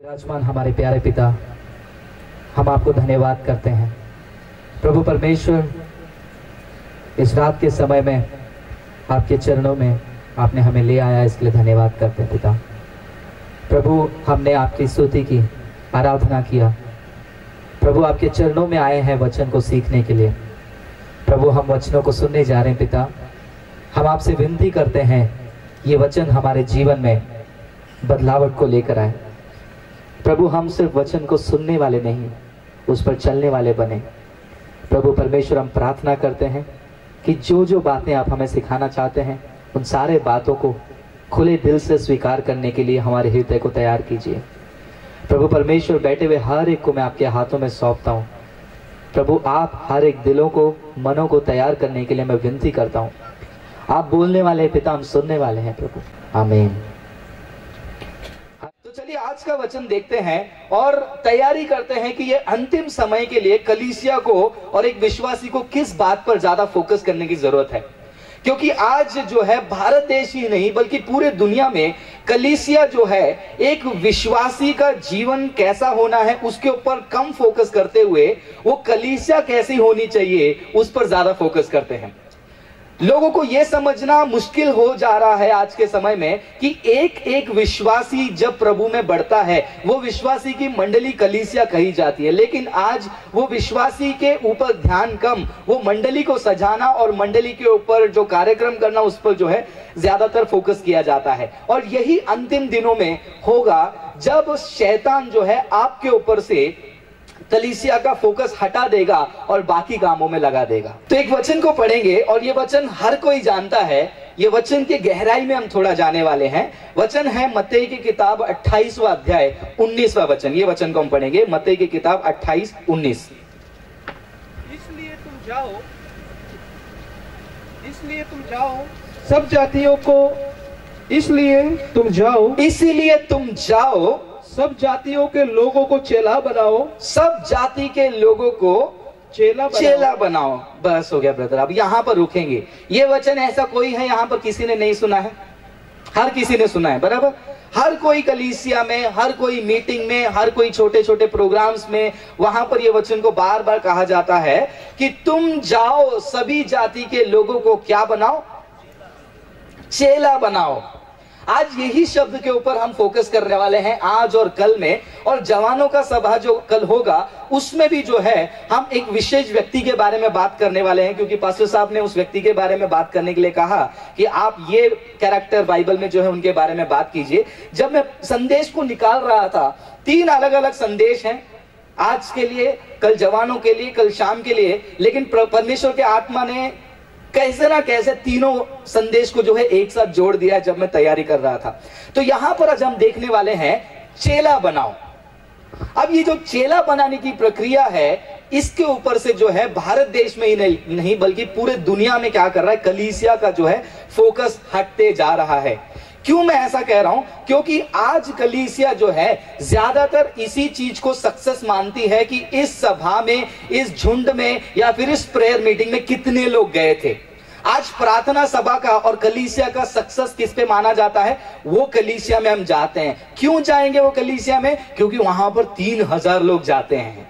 विराजमान हमारे प्यारे पिता, हम आपको धन्यवाद करते हैं प्रभु परमेश्वर। इस रात के समय में आपके चरणों में आपने हमें ले आया, इसके लिए धन्यवाद करते हैं पिता। प्रभु हमने आपकी स्तुति की, आराधना किया प्रभु, आपके चरणों में आए हैं वचन को सीखने के लिए। प्रभु हम वचनों को सुनने जा रहे हैं पिता, हम आपसे विनती करते हैं ये वचन हमारे जीवन में बदलावट को लेकर आए। प्रभु हम सिर्फ वचन को सुनने वाले नहीं, उस पर चलने वाले बने। प्रभु परमेश्वर हम प्रार्थना करते हैं कि जो जो बातें आप हमें सिखाना चाहते हैं उन सारे बातों को खुले दिल से स्वीकार करने के लिए हमारे हृदय को तैयार कीजिए। प्रभु परमेश्वर बैठे हुए हर एक को मैं आपके हाथों में सौंपता हूँ। प्रभु आप हर एक दिलों को, मनों को तैयार करने के लिए मैं विनती करता हूँ। आप बोलने वाले हैं पिता, हम सुनने वाले हैं प्रभु। आमीन। तो चलिए आज का वचन देखते हैं और तैयारी करते हैं कि ये अंतिम समय के लिए कलीसिया को और एक विश्वासी को किस बात पर ज्यादा फोकस करने की जरूरत है। क्योंकि आज जो है भारत देश ही नहीं बल्कि पूरे दुनिया में कलीसिया जो है एक विश्वासी का जीवन कैसा होना है उसके ऊपर कम फोकस करते हुए वो कलीसिया कैसी होनी चाहिए उस पर ज्यादा फोकस करते हैं। लोगों को यह समझना मुश्किल हो जा रहा है आज के समय में कि एक एक विश्वासी जब प्रभु में बढ़ता है वो विश्वासी की मंडली कलीसिया कही जाती है, लेकिन आज वो विश्वासी के ऊपर ध्यान कम, वो मंडली को सजाना और मंडली के ऊपर जो कार्यक्रम करना उस पर जो है ज्यादातर फोकस किया जाता है। और यही अंतिम दिनों में होगा जब शैतान जो है आपके ऊपर से कलीसिया का फोकस हटा देगा और बाकी कामों में लगा देगा। तो एक वचन को पढ़ेंगे और ये वचन हर कोई जानता है। ये वचन की गहराई में हम थोड़ा जाने वाले हैं। वचन है मत्ती की किताब 28वां अध्याय 19वां वचन। ये वचन को हम पढ़ेंगे, मत्ती की किताब 28:19। इसलिए तुम जाओ सब जातियों को, इसलिए तुम जाओ सब जातियों के लोगों को चेला बनाओ, सब जाति के लोगों को चेला बनाओ। बस हो गया ब्रदर, अब यहां पर रुकेंगे। ये वचन ऐसा कोई है यहां पर किसी ने नहीं सुना है? हर किसी ने सुना है, बराबर। हर कोई कलीसिया में, हर कोई मीटिंग में, हर कोई छोटे छोटे प्रोग्राम्स में वहां पर ये वचन को बार बार कहा जाता है कि तुम जाओ सभी जाति के लोगों को क्या बनाओ? चेला बनाओ। आज यही शब्द के ऊपर हम फोकस करने वाले हैं आज और कल में। और जवानों का सभा जो कल होगा उसमें भी जो है हम एक विशेष व्यक्ति के बारे में बात करने वाले हैं, क्योंकि पास्टर साहब ने उस व्यक्ति के बारे में बात करने के लिए कहा कि आप ये कैरेक्टर बाइबल में जो है उनके बारे में बात कीजिए। जब मैं संदेश को निकाल रहा था, 3 अलग अलग संदेश हैं आज के लिए, कल जवानों के लिए, कल शाम के लिए, लेकिन परमेश्वर के आत्मा ने कैसे ना कैसे तीनों संदेश को जो है एक साथ जोड़ दिया जब मैं तैयारी कर रहा था। तो यहां पर आज हम देखने वाले हैं चेला बनाओ। अब ये जो चेला बनाने की प्रक्रिया है इसके ऊपर से जो है भारत देश में ही नहीं बल्कि पूरे दुनिया में क्या कर रहा है, कलीसिया का जो है फोकस हटते जा रहा है। क्यों मैं ऐसा कह रहा हूं? क्योंकि आज कलीसिया जो है ज्यादातर इसी चीज को सक्सेस मानती है कि इस सभा में, इस झुंड में या फिर इस प्रेयर मीटिंग में कितने लोग गए थे। आज प्रार्थना सभा का और कलीसिया का सक्सेस किस पे माना जाता है? वो कलीसिया में हम जाते हैं। क्यों जाएंगे वो कलीसिया में? क्योंकि वहां पर 3000 लोग जाते हैं।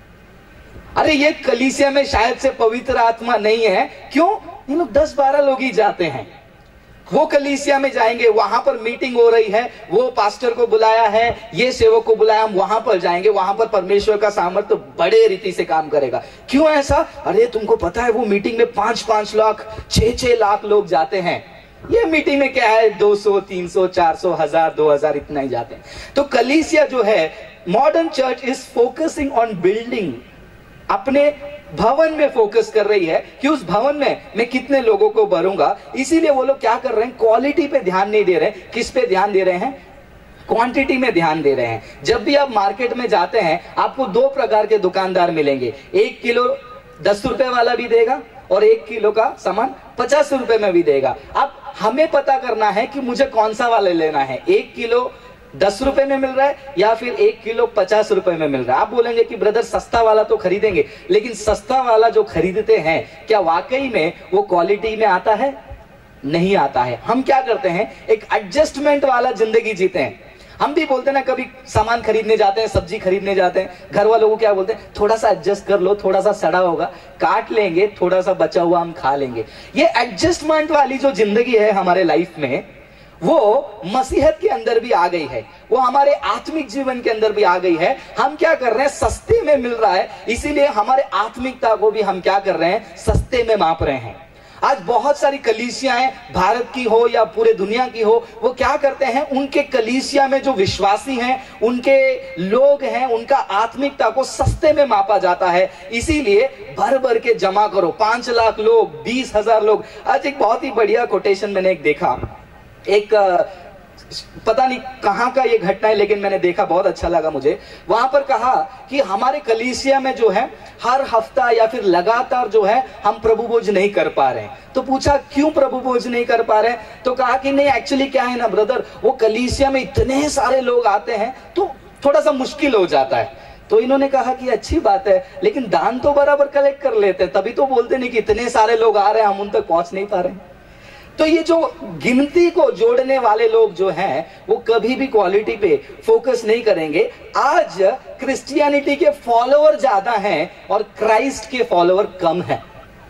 अरे ये कलीसिया में शायद से पवित्र आत्मा नहीं है, क्यों? ये लोग 10-12 लोग ही जाते हैं। वो कलीसिया में जाएंगे, वहां पर मीटिंग हो रही है, वो पास्टर को बुलाया है, ये सेवक को बुलाया, हम वहां पर जाएंगे, वहां पर परमेश्वर का सामर्थ्य बड़े रीति से काम करेगा। क्यों ऐसा? अरे तुमको पता है वो मीटिंग में 5-5 लाख 6-6 लाख लोग जाते हैं। ये मीटिंग में क्या है, 200, 300, 400, 1000, 2000 इतना ही जाते हैं। तो कलीसिया जो है, modern church is focusing on building, अपने भवन में फोकस कर रही है कि उस भवन में मैं कितने लोगों को भरूंगा। इसीलिए वो लोग क्या कर रहे हैं, क्वालिटी पे ध्यान नहीं दे रहे हैं। किस पे ध्यान दे रहे हैं? क्वांटिटी में ध्यान दे रहे हैं। जब भी आप मार्केट में जाते हैं आपको 2 प्रकार के दुकानदार मिलेंगे, 1 किलो 10 रुपए वाला भी देगा और 1 किलो का सामान 50 रुपए में भी देगा। अब हमें पता करना है कि मुझे कौन सा वाला लेना है, 1 किलो 10 रुपए में मिल रहा है या फिर 1 किलो 50 रुपए में मिल रहा है। आप बोलेंगे कि ब्रदर सस्ता वाला तो खरीदेंगे, लेकिन सस्ता वाला जो खरीदते हैं क्या वाकई में वो क्वालिटी में आता है? नहीं आता है। हम क्या करते हैं, एक एडजस्टमेंट वाला जिंदगी जीते हैं। हम भी बोलते हैं ना, कभी सामान खरीदने जाते हैं, सब्जी खरीदने जाते हैं, घर वालों को क्या बोलते हैं, थोड़ा सा एडजस्ट कर लो, थोड़ा सा सड़ा होगा काट लेंगे, थोड़ा सा बचा हुआ हम खा लेंगे। ये एडजस्टमेंट वाली जो जिंदगी है हमारे लाइफ में, वो मसीहत के अंदर भी आ गई है, वो हमारे आत्मिक जीवन के अंदर भी आ गई है। हम क्या कर रहे हैं, सस्ते में मिल रहा है, इसीलिए हमारे आत्मिकता को भी हम क्या कर रहे हैं, सस्ते में माप रहे हैं। आज बहुत सारी कलीसियाएं, भारत की हो या पूरे दुनिया की हो, वो क्या करते हैं, उनके कलीसिया में जो विश्वासी हैं, उनके लोग हैं, उनका आत्मिकता को सस्ते में मापा जाता है। इसीलिए भर भर के जमा करो, 5 लाख लोग, 20,000 लोग। आज एक बहुत ही बढ़िया कोटेशन मैंने एक देखा, एक पता नहीं कहां का ये घटना है, लेकिन मैंने देखा, बहुत अच्छा लगा मुझे। वहां पर कहा कि हमारे कलीसिया में जो है हर हफ्ता या फिर लगातार जो है हम प्रभु भोज नहीं कर पा रहे हैं। तो पूछा क्यों प्रभु भोज नहीं कर पा रहे हैं, तो कहा कि नहीं, एक्चुअली क्या है ना ब्रदर, वो कलीसिया में इतने सारे लोग आते हैं तो थोड़ा सा मुश्किल हो जाता है। तो इन्होंने कहा कि अच्छी बात है, लेकिन दान तो बराबर कलेक्ट कर लेते हैं, तभी तो बोलते नहीं कि इतने सारे लोग आ रहे हैं, हम उन तक पहुंच नहीं पा रहे हैं। तो ये जो गिनती को जोड़ने वाले लोग जो हैं, वो कभी भी क्वालिटी पे फोकस नहीं करेंगे। आज क्रिश्चियनिटी के फॉलोअर ज्यादा हैं और क्राइस्ट के फॉलोअर कम हैं।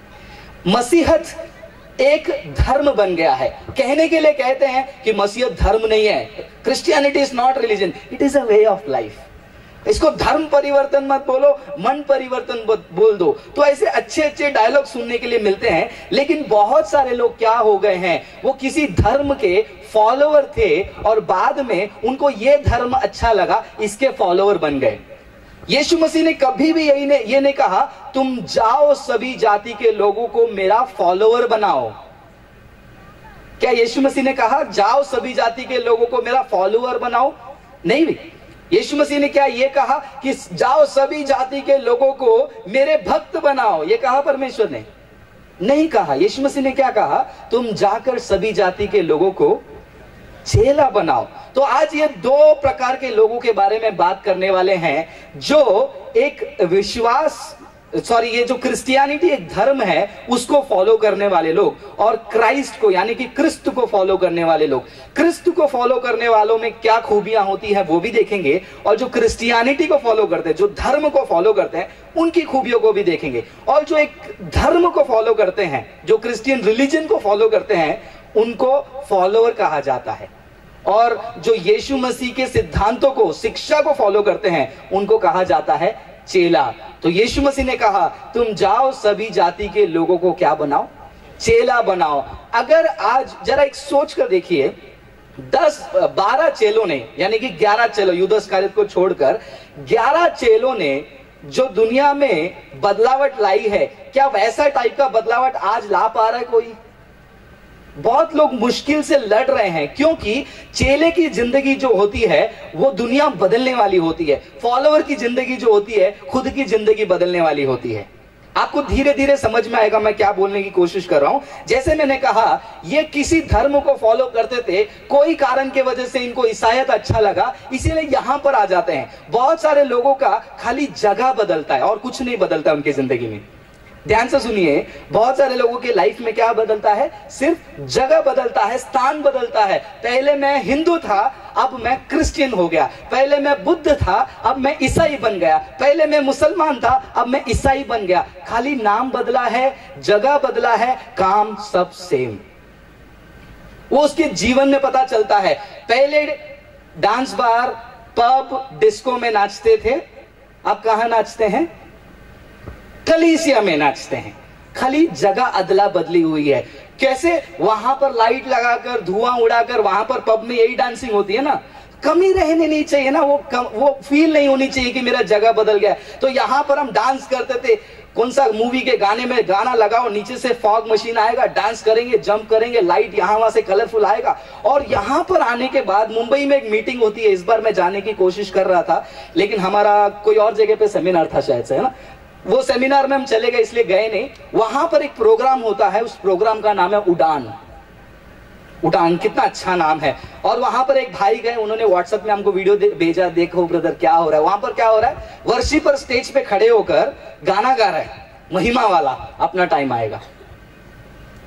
मसीहत एक धर्म बन गया है। कहने के लिए कहते हैं कि मसीहत धर्म नहीं है, Christianity is not religion, it is a way of life. इसको धर्म परिवर्तन मत बोलो, मन परिवर्तन बोल दो। तो ऐसे अच्छे अच्छे डायलॉग सुनने के लिए मिलते हैं, लेकिन बहुत सारे लोग क्या हो गए हैं, वो किसी धर्म के फॉलोअर थे और बाद में उनको ये धर्म अच्छा लगा, इसके फॉलोअर बन गए। यीशु मसीह ने कभी भी ये नहीं कहा तुम जाओ सभी जाति के लोगों को मेरा फॉलोअर बनाओ। क्या यीशु मसीह ने कहा जाओ सभी जाति के लोगों को मेरा फॉलोअर बनाओ? नहीं भी। यीशु मसीह ने क्या ये कहा कि जाओ सभी जाति के लोगों को मेरे भक्त बनाओ? ये कहा परमेश्वर ने? नहीं कहा। यीशु मसीह ने क्या कहा? तुम जाकर सभी जाति के लोगों को चेला बनाओ। तो आज ये 2 प्रकार के लोगों के बारे में बात करने वाले हैं, जो एक विश्वास ये जो क्रिश्चियनिटी एक धर्म है उसको फॉलो करने वाले लोग, और क्राइस्ट को यानी कि क्रिस्त को फॉलो करने वाले लोग। क्रिस्त को फॉलो करने वालों में क्या खूबियां होती है वो भी देखेंगे, और जो क्रिश्चियनिटी को फॉलो करते हैं, जो धर्म को फॉलो करते हैं, उनकी खूबियों को भी देखेंगे। और जो एक धर्म को फॉलो करते हैं, जो क्रिश्चियन रिलीजन को फॉलो करते हैं, उनको फॉलोअर कहा जाता है। और जो यीशु मसीह के सिद्धांतों को, शिक्षा को फॉलो करते हैं, उनको कहा जाता है चेला। तो यीशु मसीह ने कहा तुम जाओ सभी जाति के लोगों को क्या बनाओ? चेला बनाओ। अगर आज जरा एक सोच कर देखिए, 12 चेलों ने, यानी कि 11 चेलों, यूदा इस्करियोत को छोड़कर 11 चेलों ने जो दुनिया में बदलावट लाई है, क्या वैसा टाइप का बदलावट आज ला पा रहा है कोई? बहुत लोग मुश्किल से लड़ रहे हैं, क्योंकि चेले की जिंदगी जो होती है वो दुनिया बदलने वाली होती है। फॉलोअर की जिंदगी जो होती है खुद की जिंदगी बदलने वाली होती है। आपको धीरे धीरे समझ में आएगा मैं क्या बोलने की कोशिश कर रहा हूं। जैसे मैंने कहा, ये किसी धर्म को फॉलो करते थे, कोई कारण के वजह से इनको ईसाईयत अच्छा लगा, इसीलिए यहां पर आ जाते हैं। बहुत सारे लोगों का खाली जगह बदलता है और कुछ नहीं बदलता उनकी जिंदगी में। ध्यान से सुनिए, बहुत सारे लोगों के लाइफ में क्या बदलता है? सिर्फ जगह बदलता है, स्थान बदलता है। पहले मैं हिंदू था, अब मैं क्रिश्चियन हो गया। पहले मैं बुद्ध था, अब मैं ईसाई बन गया। पहले मैं मुसलमान था, अब मैं ईसाई बन गया। खाली नाम बदला है, जगह बदला है, काम सब सेम। वो उसके जीवन में पता चलता है। पहले डांस बार, पब, डिस्को में नाचते थे, अब कहां नाचते हैं? कलीसिया में नाचते हैं। खाली जगह अदला बदली हुई है। कैसे? वहां पर लाइट लगाकर, धुआं उड़ाकर, वहां पर पब में यही डांसिंग होती है ना। कमी रहने नहीं चाहिए ना, वो फील नहीं होनी चाहिए कि मेरा जगह बदल गया। तो यहां पर हम डांस करते थे, कौन सा मूवी के गाने में गाना लगाओ, नीचे से फॉग मशीन आएगा, डांस करेंगे, जंप करेंगे, लाइट यहां वहां से कलरफुल आएगा। और यहां पर आने के बाद मुंबई में एक मीटिंग होती है, इस बार मैं जाने की कोशिश कर रहा था, लेकिन हमारा कोई और जगह पे सेमिनार था शायद से, है ना। वो सेमिनार में हम चले गए इसलिए गए नहीं। वहां पर एक प्रोग्राम होता है, उस प्रोग्राम का नाम है उड़ान। उड़ान कितना अच्छा नाम है। और वहां पर एक भाई गए, उन्होंने व्हाट्सएप में हमको वीडियो भेजा, देखो ब्रदर क्या हो रहा है। वहां पर क्या हो रहा है? वर्शिपर स्टेज पे खड़े होकर गाना गा रहा है, महिमा वाला, अपना टाइम आएगा।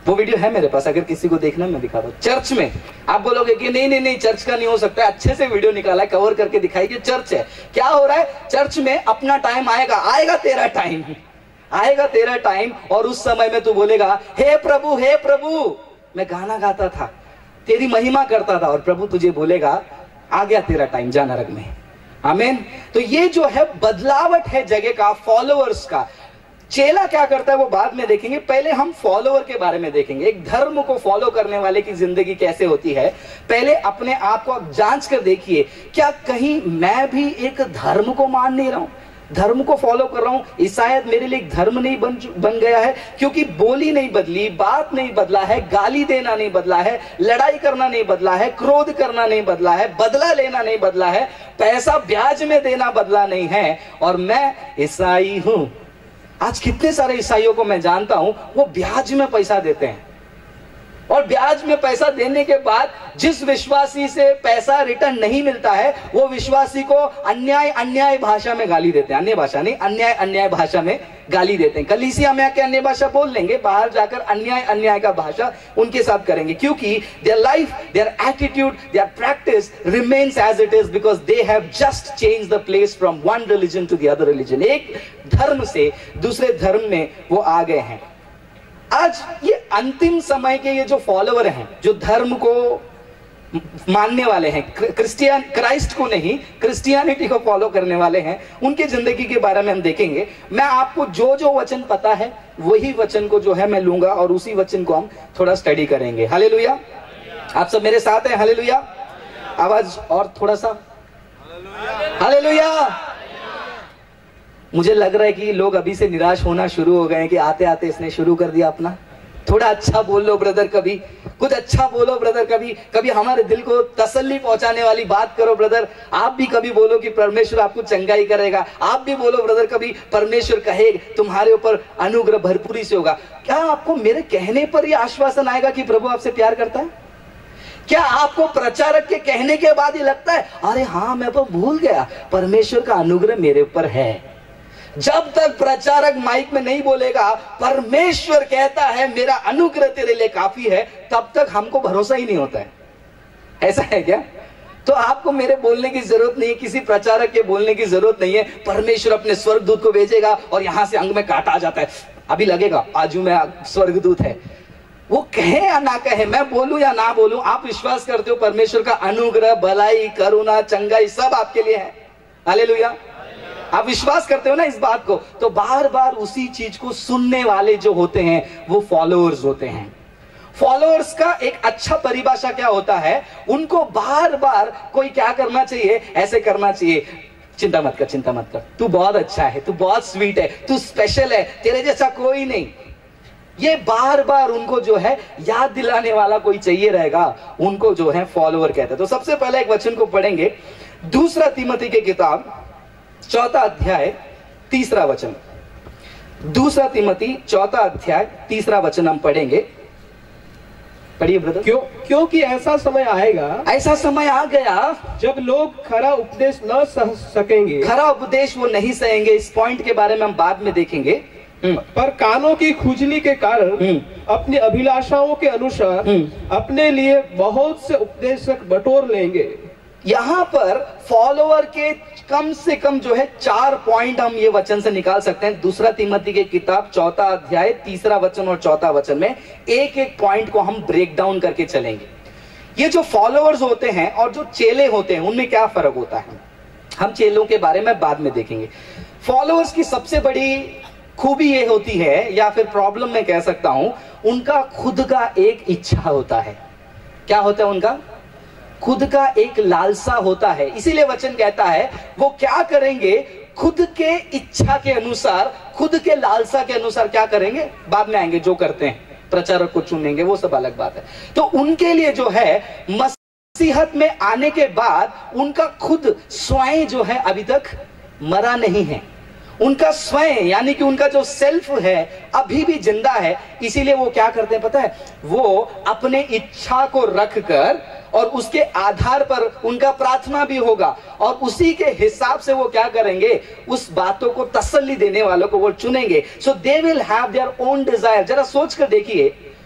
वो वीडियो है मेरे पास, अगर किसी को देखना मैं दिखा दूं। चर्च में आप बोलोगे कि नहीं नहीं नहीं चर्च का नहीं हो सकता, अच्छे से वीडियो निकाला है, कवर करके दिखाई कि चर्च है। क्या हो रहा है चर्च में? अपना टाइम आएगा, आएगा तेरा टाइम, आएगा तेरा टाइम, और उस समय में तू बोलेगा हे प्रभु मैं गाना गाता था, तेरी महिमा करता था, और प्रभु तुझे बोलेगा आ गया तेरा टाइम, जा नरक में। आमीन। तो ये जो है बदलावट है जगह का, फॉलोअर्स का। चेला क्या करता है वो बाद में देखेंगे, पहले हम फॉलोअर के बारे में देखेंगे। एक धर्म को फॉलो करने वाले की जिंदगी कैसे होती है, पहले अपने आप को आप जांच कर देखिए, क्या कहीं मैं भी एक धर्म को मान नहीं रहा हूं, धर्म को फॉलो कर रहा हूं। ये शायद मेरे लिए एक धर्म नहीं बन गया है, क्योंकि बोली नहीं बदली, बात नहीं बदला है, गाली देना नहीं बदला है, लड़ाई करना नहीं बदला है, क्रोध करना नहीं बदला है, बदला लेना नहीं बदला है, पैसा ब्याज में देना बदला नहीं है, और मैं ईसाई हूं। आज कितने सारे ईसाइयों को मैं जानता हूं, वो ब्याज में पैसा देते हैं, और ब्याज में पैसा देने के बाद जिस विश्वासी से पैसा रिटर्न नहीं मिलता है, वो विश्वासी को अन्याय भाषा में गाली देते हैं। अन्य भाषा नहीं, अन्याय भाषा में गाली देते हैं। कलीसिया में आके अन्य भाषा बोल लेंगे, बाहर जाकर अन्याय का भाषा उनके साथ करेंगे, क्योंकि their life, their attitude, their practice remains as it is because they have just changed the place from one religion to the other religion। एक धर्म से दूसरे धर्म में वो आ गए हैं। आज ये अंतिम समय के ये जो फॉलोअर हैं, जो धर्म को मानने वाले हैं, क्राइस्ट को नहीं, क्रिश्चियनिटी को फॉलो करने वाले हैं, उनकी जिंदगी के बारे में हम देखेंगे। मैं आपको जो जो वचन पता है वही वचन को जो है मैं लूंगा, और उसी वचन को हम थोड़ा स्टडी करेंगे। हालेलुया। आप सब मेरे साथ हैं? हालेलुया। आवाज और थोड़ा सा, हालेलुया। मुझे लग रहा है कि लोग अभी से निराश होना शुरू हो गए हैं कि आते आते इसने शुरू कर दिया अपना। थोड़ा अच्छा बोल लो ब्रदर, कभी कुछ अच्छा बोलो ब्रदर, कभी हमारे दिल को तसल्ली पहुंचाने वाली बात करो ब्रदर। आप भी कभी बोलो कि परमेश्वर आपको चंगाई करेगा। आप भी बोलो ब्रदर कभी परमेश्वर कहे तुम्हारे ऊपर अनुग्रह भरपूरी से होगा। क्या आपको मेरे कहने पर यह आश्वासन आएगा कि प्रभु आपसे प्यार करता है? क्या आपको प्रचारक के कहने के बाद ही लगता है अरे हाँ मैं तो भूल गया, परमेश्वर का अनुग्रह मेरे ऊपर है? जब तक प्रचारक माइक में नहीं बोलेगा परमेश्वर कहता है मेरा अनुग्रह तेरे लिए काफी है, तब तक हमको भरोसा ही नहीं होता है। ऐसा है क्या? तो आपको मेरे बोलने की जरूरत नहीं है, किसी प्रचारक के बोलने की जरूरत नहीं है। परमेश्वर अपने स्वर्गदूत को भेजेगा और यहां से अंग में काटा आ जाता है, अभी लगेगा आजू में स्वर्गदूत है। वो कहे या ना कहे, मैं बोलूं या ना बोलूं, आप विश्वास करते हो परमेश्वर का अनुग्रह, भलाई, करुणा, चंगाई सब आपके लिए है। हालेलुया। आप विश्वास करते हो ना इस बात को? तो बार बार उसी चीज को सुनने वाले जो होते हैं वो फॉलोअर्स होते हैं। फॉलोअर्स का एक अच्छा परिभाषा क्या होता है, उनको बार बार कोई क्या करना चाहिए, ऐसे करना चाहिए, चिंता मत कर, तू बहुत अच्छा है, तू बहुत स्वीट है, तू स्पेशल है, तेरे जैसा कोई नहीं। ये बार बार उनको जो है याद दिलाने वाला कोई चाहिए रहेगा, उनको जो है फॉलोअर कहते हैं। तो सबसे पहले एक वचन को पढ़ेंगे, दूसरा तीमुथी की किताब 4 अध्याय 3 वचन। दूसरा तीमुथी 4 अध्याय 3 वचन हम पढ़ेंगे। पढ़िए ब्रदर। क्योंकि ऐसा समय आएगा, ऐसा समय आ गया जब लोग खरा उपदेश न सह सकेंगे। खरा उपदेश वो नहीं सहेंगे, इस पॉइंट के बारे में हम बाद में देखेंगे। पर कानों की खुजली के कारण अपनी अभिलाषाओं के अनुसार अपने लिए बहुत से उपदेशक बटोर लेंगे। यहां पर फॉलोअर के कम से कम जो है 4 पॉइंट हम ये वचन से निकाल सकते हैं। दूसरा तीमुथी की किताब 4 अध्याय 3 वचन और 4 वचन में एक एक पॉइंट को हम ब्रेक डाउन करके चलेंगे। ये जो फॉलोअर्स होते हैं और जो चेले होते हैं उनमें क्या फर्क होता है, हम चेलों के बारे में बाद में देखेंगे। फॉलोअर्स की सबसे बड़ी खूबी ये होती है, या फिर प्रॉब्लम मैं कह सकता हूं, उनका खुद का एक इच्छा होता है। क्या होता है? उनका खुद का एक लालसा होता है। इसीलिए वचन कहता है वो क्या करेंगे, खुद के इच्छा के अनुसार, खुद के लालसा के अनुसार क्या करेंगे, बाद में आएंगे जो करते हैं, प्रचारक को चुनेंगे, वो सब अलग बात है। तो उनके लिए जो है मसीहत में आने के बाद उनका खुद स्वयं जो है अभी तक मरा नहीं है। उनका स्वयं यानी कि उनका जो सेल्फ है अभी भी जिंदा है। इसीलिए वो क्या करते हैं पता है, वो अपने इच्छा को रखकर और उसके आधार पर उनका प्रार्थना भी होगा और उसी के हिसाब से वो क्या करेंगे, उस बातों को तसल्ली देने वालों को वो चुनेंगे। So they will have their own desire. जरा सोच कर देखिए,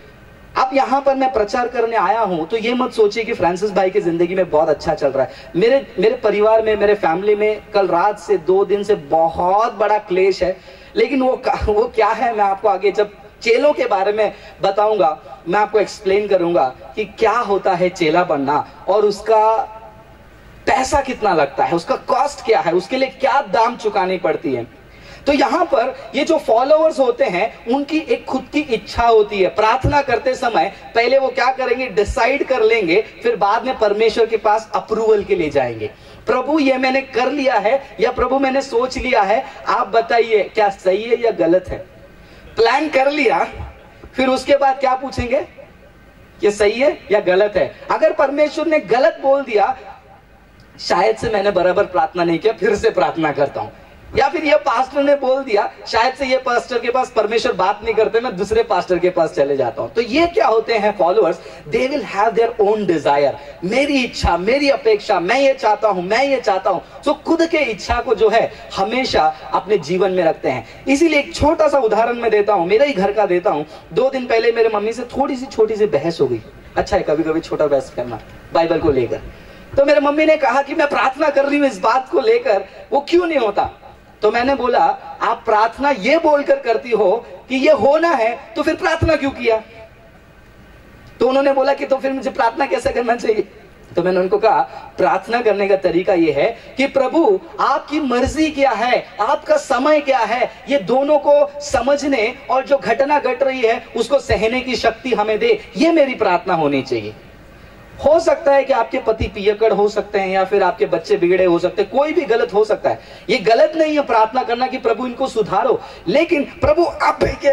अब यहां पर मैं प्रचार करने आया हूं तो ये मत सोचिए कि फ्रांसिस भाई की जिंदगी में बहुत अच्छा चल रहा है। मेरे परिवार में, मेरे फैमिली में कल रात से 2 दिन से बहुत बड़ा क्लेश है। लेकिन वो क्या है, मैं आपको आगे जब चेलों के बारे में बताऊंगा, मैं आपको एक्सप्लेन करूंगा कि क्या होता है चेला बनना और उसका पैसा कितना लगता है, उसका कॉस्ट क्या है, उसके लिए क्या दाम चुकानी पड़ती है। तो यहां पर ये जो फॉलोअर्स होते हैं उनकी एक खुद की इच्छा होती है। प्रार्थना करते समय पहले वो क्या करेंगे, डिसाइड कर लेंगे, फिर बाद में परमेश्वर के पास अप्रूवल के लिए जाएंगे। प्रभु ये मैंने कर लिया है या प्रभु मैंने सोच लिया है, आप बताइए क्या सही है या गलत है। प्लान कर लिया, फिर उसके बाद क्या पूछेंगे, ये सही है या गलत है। अगर परमेश्वर ने गलत बोल दिया, शायद से मैंने बराबर प्रार्थना नहीं किया, फिर से प्रार्थना करता हूं। या फिर ये पास्टर ने बोल दिया, शायद से ये पास्टर के पास परमेश्वर बात नहीं करते, मैं दूसरे पास्टर के पास चले जाता हूं। तो ये क्या होते हैं followers, they will have their own desire. मेरी इच्छा, मेरी अपेक्षा, मैं ये चाहता हूं, मैं ये चाहता हूं। तो खुद के इच्छा को जो है हमेशा अपने जीवन में रखते हैं। इसीलिए एक छोटा सा उदाहरण मैं देता हूं, मेरे ही घर का देता हूं। 2 दिन पहले मेरे मम्मी से थोड़ी सी छोटी सी बहस हो गई। अच्छा है कभी कभी छोटा बहस करना बाइबल को लेकर। तो मेरे मम्मी ने कहा कि मैं प्रार्थना कर रही हूं इस बात को लेकर, वो क्यों नहीं होता। तो मैंने बोला, आप प्रार्थना ये बोलकर करती हो कि ये होना है, तो फिर प्रार्थना क्यों किया। तो उन्होंने बोला कि तो फिर मुझे प्रार्थना कैसे करना चाहिए। तो मैंने उनको कहा, प्रार्थना करने का तरीका ये है कि प्रभु आपकी मर्जी क्या है, आपका समय क्या है, ये दोनों को समझने और जो घटना घट रही है उसको सहने की शक्ति हमें दे। ये मेरी प्रार्थना होनी चाहिए। हो सकता है कि आपके पति पियकड़ हो सकते हैं या फिर आपके बच्चे बिगड़े हो सकते हैं, कोई भी गलत हो सकता है। ये गलत नहीं है प्रार्थना करना कि प्रभु इनको सुधारो, लेकिन प्रभु अभी के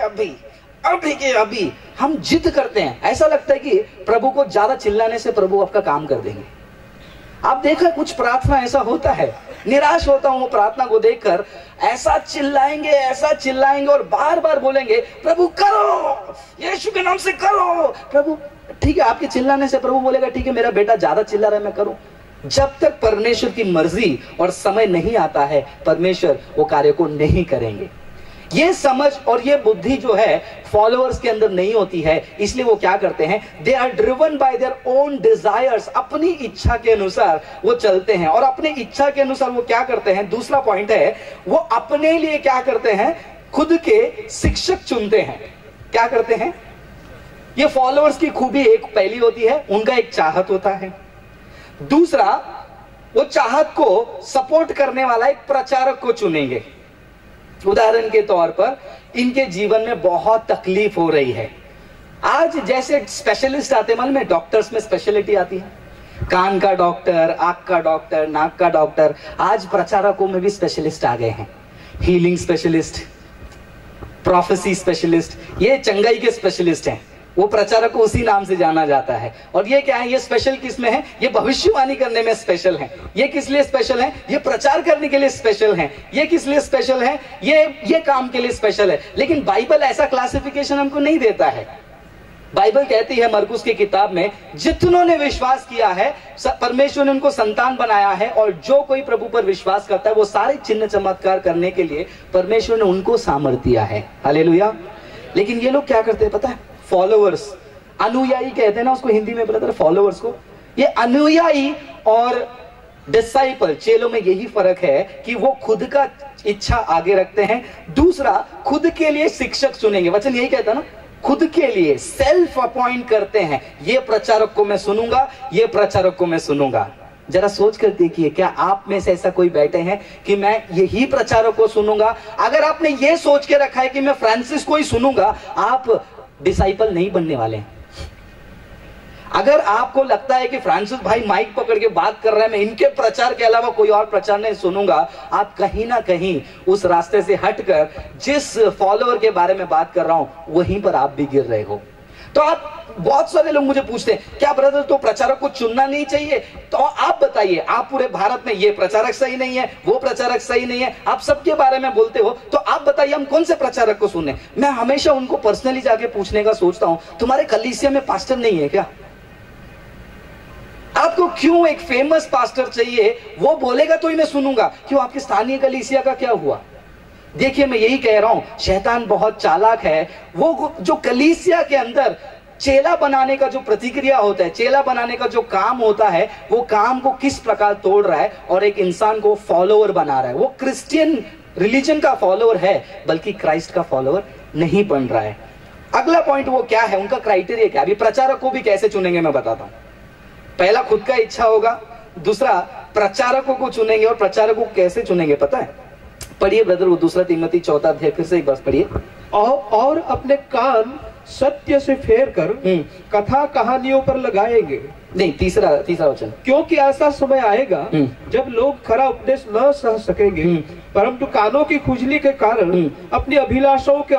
अभी हम जिद करते हैं। ऐसा लगता है कि प्रभु को ज्यादा चिल्लाने से प्रभु आपका काम कर देंगे। आप देखा कुछ प्रार्थना ऐसा होता है, निराश होता हूं वो प्रार्थना को देखकर। ऐसा चिल्लाएंगे और बार बार बोलेंगे, प्रभु करो, यीशु के नाम से करो। प्रभु ठीक है, आपके चिल्लाने से प्रभु बोलेगा ठीक है, मेरा बेटा ज्यादा चिल्ला रहा है, मैं करूं। जब तक परमेश्वर की मर्जी और समय नहीं आता है, परमेश्वर वो कार्य को नहीं करेंगे। ये समझ और ये बुद्धि जो है फॉलोअर्स के अंदर नहीं होती है, इसलिए वो क्या करते हैं, they are driven by their own desires. अपनी इच्छा के अनुसार वो चलते हैं और अपनी इच्छा के अनुसार वो क्या करते हैं। दूसरा पॉइंट है, वो अपने लिए क्या करते हैं, खुद के शिक्षक चुनते हैं। क्या करते हैं, ये फॉलोअर्स की खूबी एक पहली होती है, उनका एक चाहत होता है। दूसरा, वो चाहत को सपोर्ट करने वाला एक प्रचारक को चुनेंगे। उदाहरण के तौर पर इनके जीवन में बहुत तकलीफ हो रही है। आज जैसे स्पेशलिस्ट आते, मालूम है डॉक्टर्स में स्पेशलिटी आती है, कान का डॉक्टर, आंख का डॉक्टर, नाक का डॉक्टर। आज प्रचारकों में भी स्पेशलिस्ट आ गए हैं, हीलिंग स्पेशलिस्ट, प्रोफेसी स्पेशलिस्ट, ये चंगाई के स्पेशलिस्ट हैं। वो प्रचारक को उसी नाम से जाना जाता है। और ये क्या है, ये स्पेशल किस में है, ये भविष्यवाणी करने में स्पेशल है। ये किस लिए स्पेशल है, ये प्रचार करने के लिए स्पेशल है। ये किस लिए स्पेशल है, ये काम के लिए स्पेशल है। लेकिन बाइबल ऐसा क्लासिफिकेशन हमको नहीं देता है। बाइबल कहती है मरकुस की किताब में, जितनों ने विश्वास किया है परमेश्वर ने उनको संतान बनाया है, और जो कोई प्रभु पर विश्वास करता है वो सारे चिन्ह चमत्कार करने के लिए परमेश्वर ने उनको सामर्थ्य दिया है। हालेलुया। लेकिन ये लोग क्या करते हैं पता है, फॉलोअर्स, अनुयायी कहते हैं ना उसको हिंदी में, ब्रदर फॉलोअर्स को। ये अनुयायी और डिसाइपल, चेलों में यही फर्क है कि वो खुद का इच्छा आगे रखते हैं। दूसरा, खुद के लिए शिक्षक चुनेंगे। वचन यही कहता है ना, खुद के लिए सेल्फ अपॉइंट करते हैं। ये प्रचारक को मैं सुनूंगा, ये प्रचारक को मैं सुनूंगा। जरा सोच कर देखिए, क्या आप में से ऐसा कोई बैठे हैं कि मैं यही प्रचारक को सुनूंगा। अगर आपने ये सोच के रखा है कि मैं फ्रांसिस को ही सुनूंगा, आप डिसाइपल नहीं बनने वाले हैं। अगर आपको लगता है कि फ्रांसिस भाई माइक पकड़ के बात कर रहे हैं, मैं इनके प्रचार के अलावा कोई और प्रचार नहीं सुनूंगा, आप कहीं ना कहीं उस रास्ते से हटकर जिस फॉलोअर के बारे में बात कर रहा हूं वहीं पर आप भी गिर रहे हो। तो आप, बहुत सारे लोग मुझे पूछते हैं, क्या ब्रदर तो प्रचारक को चुनना नहीं चाहिए? तो आप बताइए, आप पूरे भारत में ये प्रचारक सही नहीं है, वो प्रचारक सही नहीं है, आप सबके बारे में बोलते हो, तो आप बताइए हम कौन से प्रचारक को सुने? मैं हमेशा उनको पर्सनली जाके पूछने का सोचता हूं, तुम्हारे कलीसिया में पास्टर नहीं है क्या? आपको क्यों एक फेमस पास्टर चाहिए? वो बोलेगा तो ही मैं सुनूंगा। क्यों, आपके स्थानीय कलीसिया का क्या हुआ? देखिए, मैं यही कह रहा हूं, शैतान बहुत चालाक है। वो जो कलीसिया के अंदर चेला बनाने का जो प्रतिक्रिया होता है, चेला बनाने का जो काम होता है, वो काम को किस प्रकार तोड़ रहा है और एक इंसान को फॉलोअर बना रहा है। वो क्रिश्चियन रिलीजन का फॉलोअर है, बल्कि क्राइस्ट का फॉलोअर नहीं बन रहा है। अगला पॉइंट वो क्या है, उनका क्राइटेरिया क्या है। अभी प्रचारक को भी कैसे चुनेंगे मैं बताता हूं। पहला खुद का इच्छा होगा, दूसरा प्रचारकों को चुनेंगे। और प्रचारकों को कैसे चुनेंगे पता है? पढ़िए ब्रदर, वो 2 तीमोथी 4 अध्याय फिर से एक बार पढ़िए। और अपने कान सत्य से फेर कर कथा कहानियों पर लगाएंगे। नहीं, तीसरा वचन, क्योंकि ऐसा समय आएगा जब लोग खरा उपदेश न सह सकेंगे, परंतु कानों की खुजली के कारण अपनी अभिलाषाओं के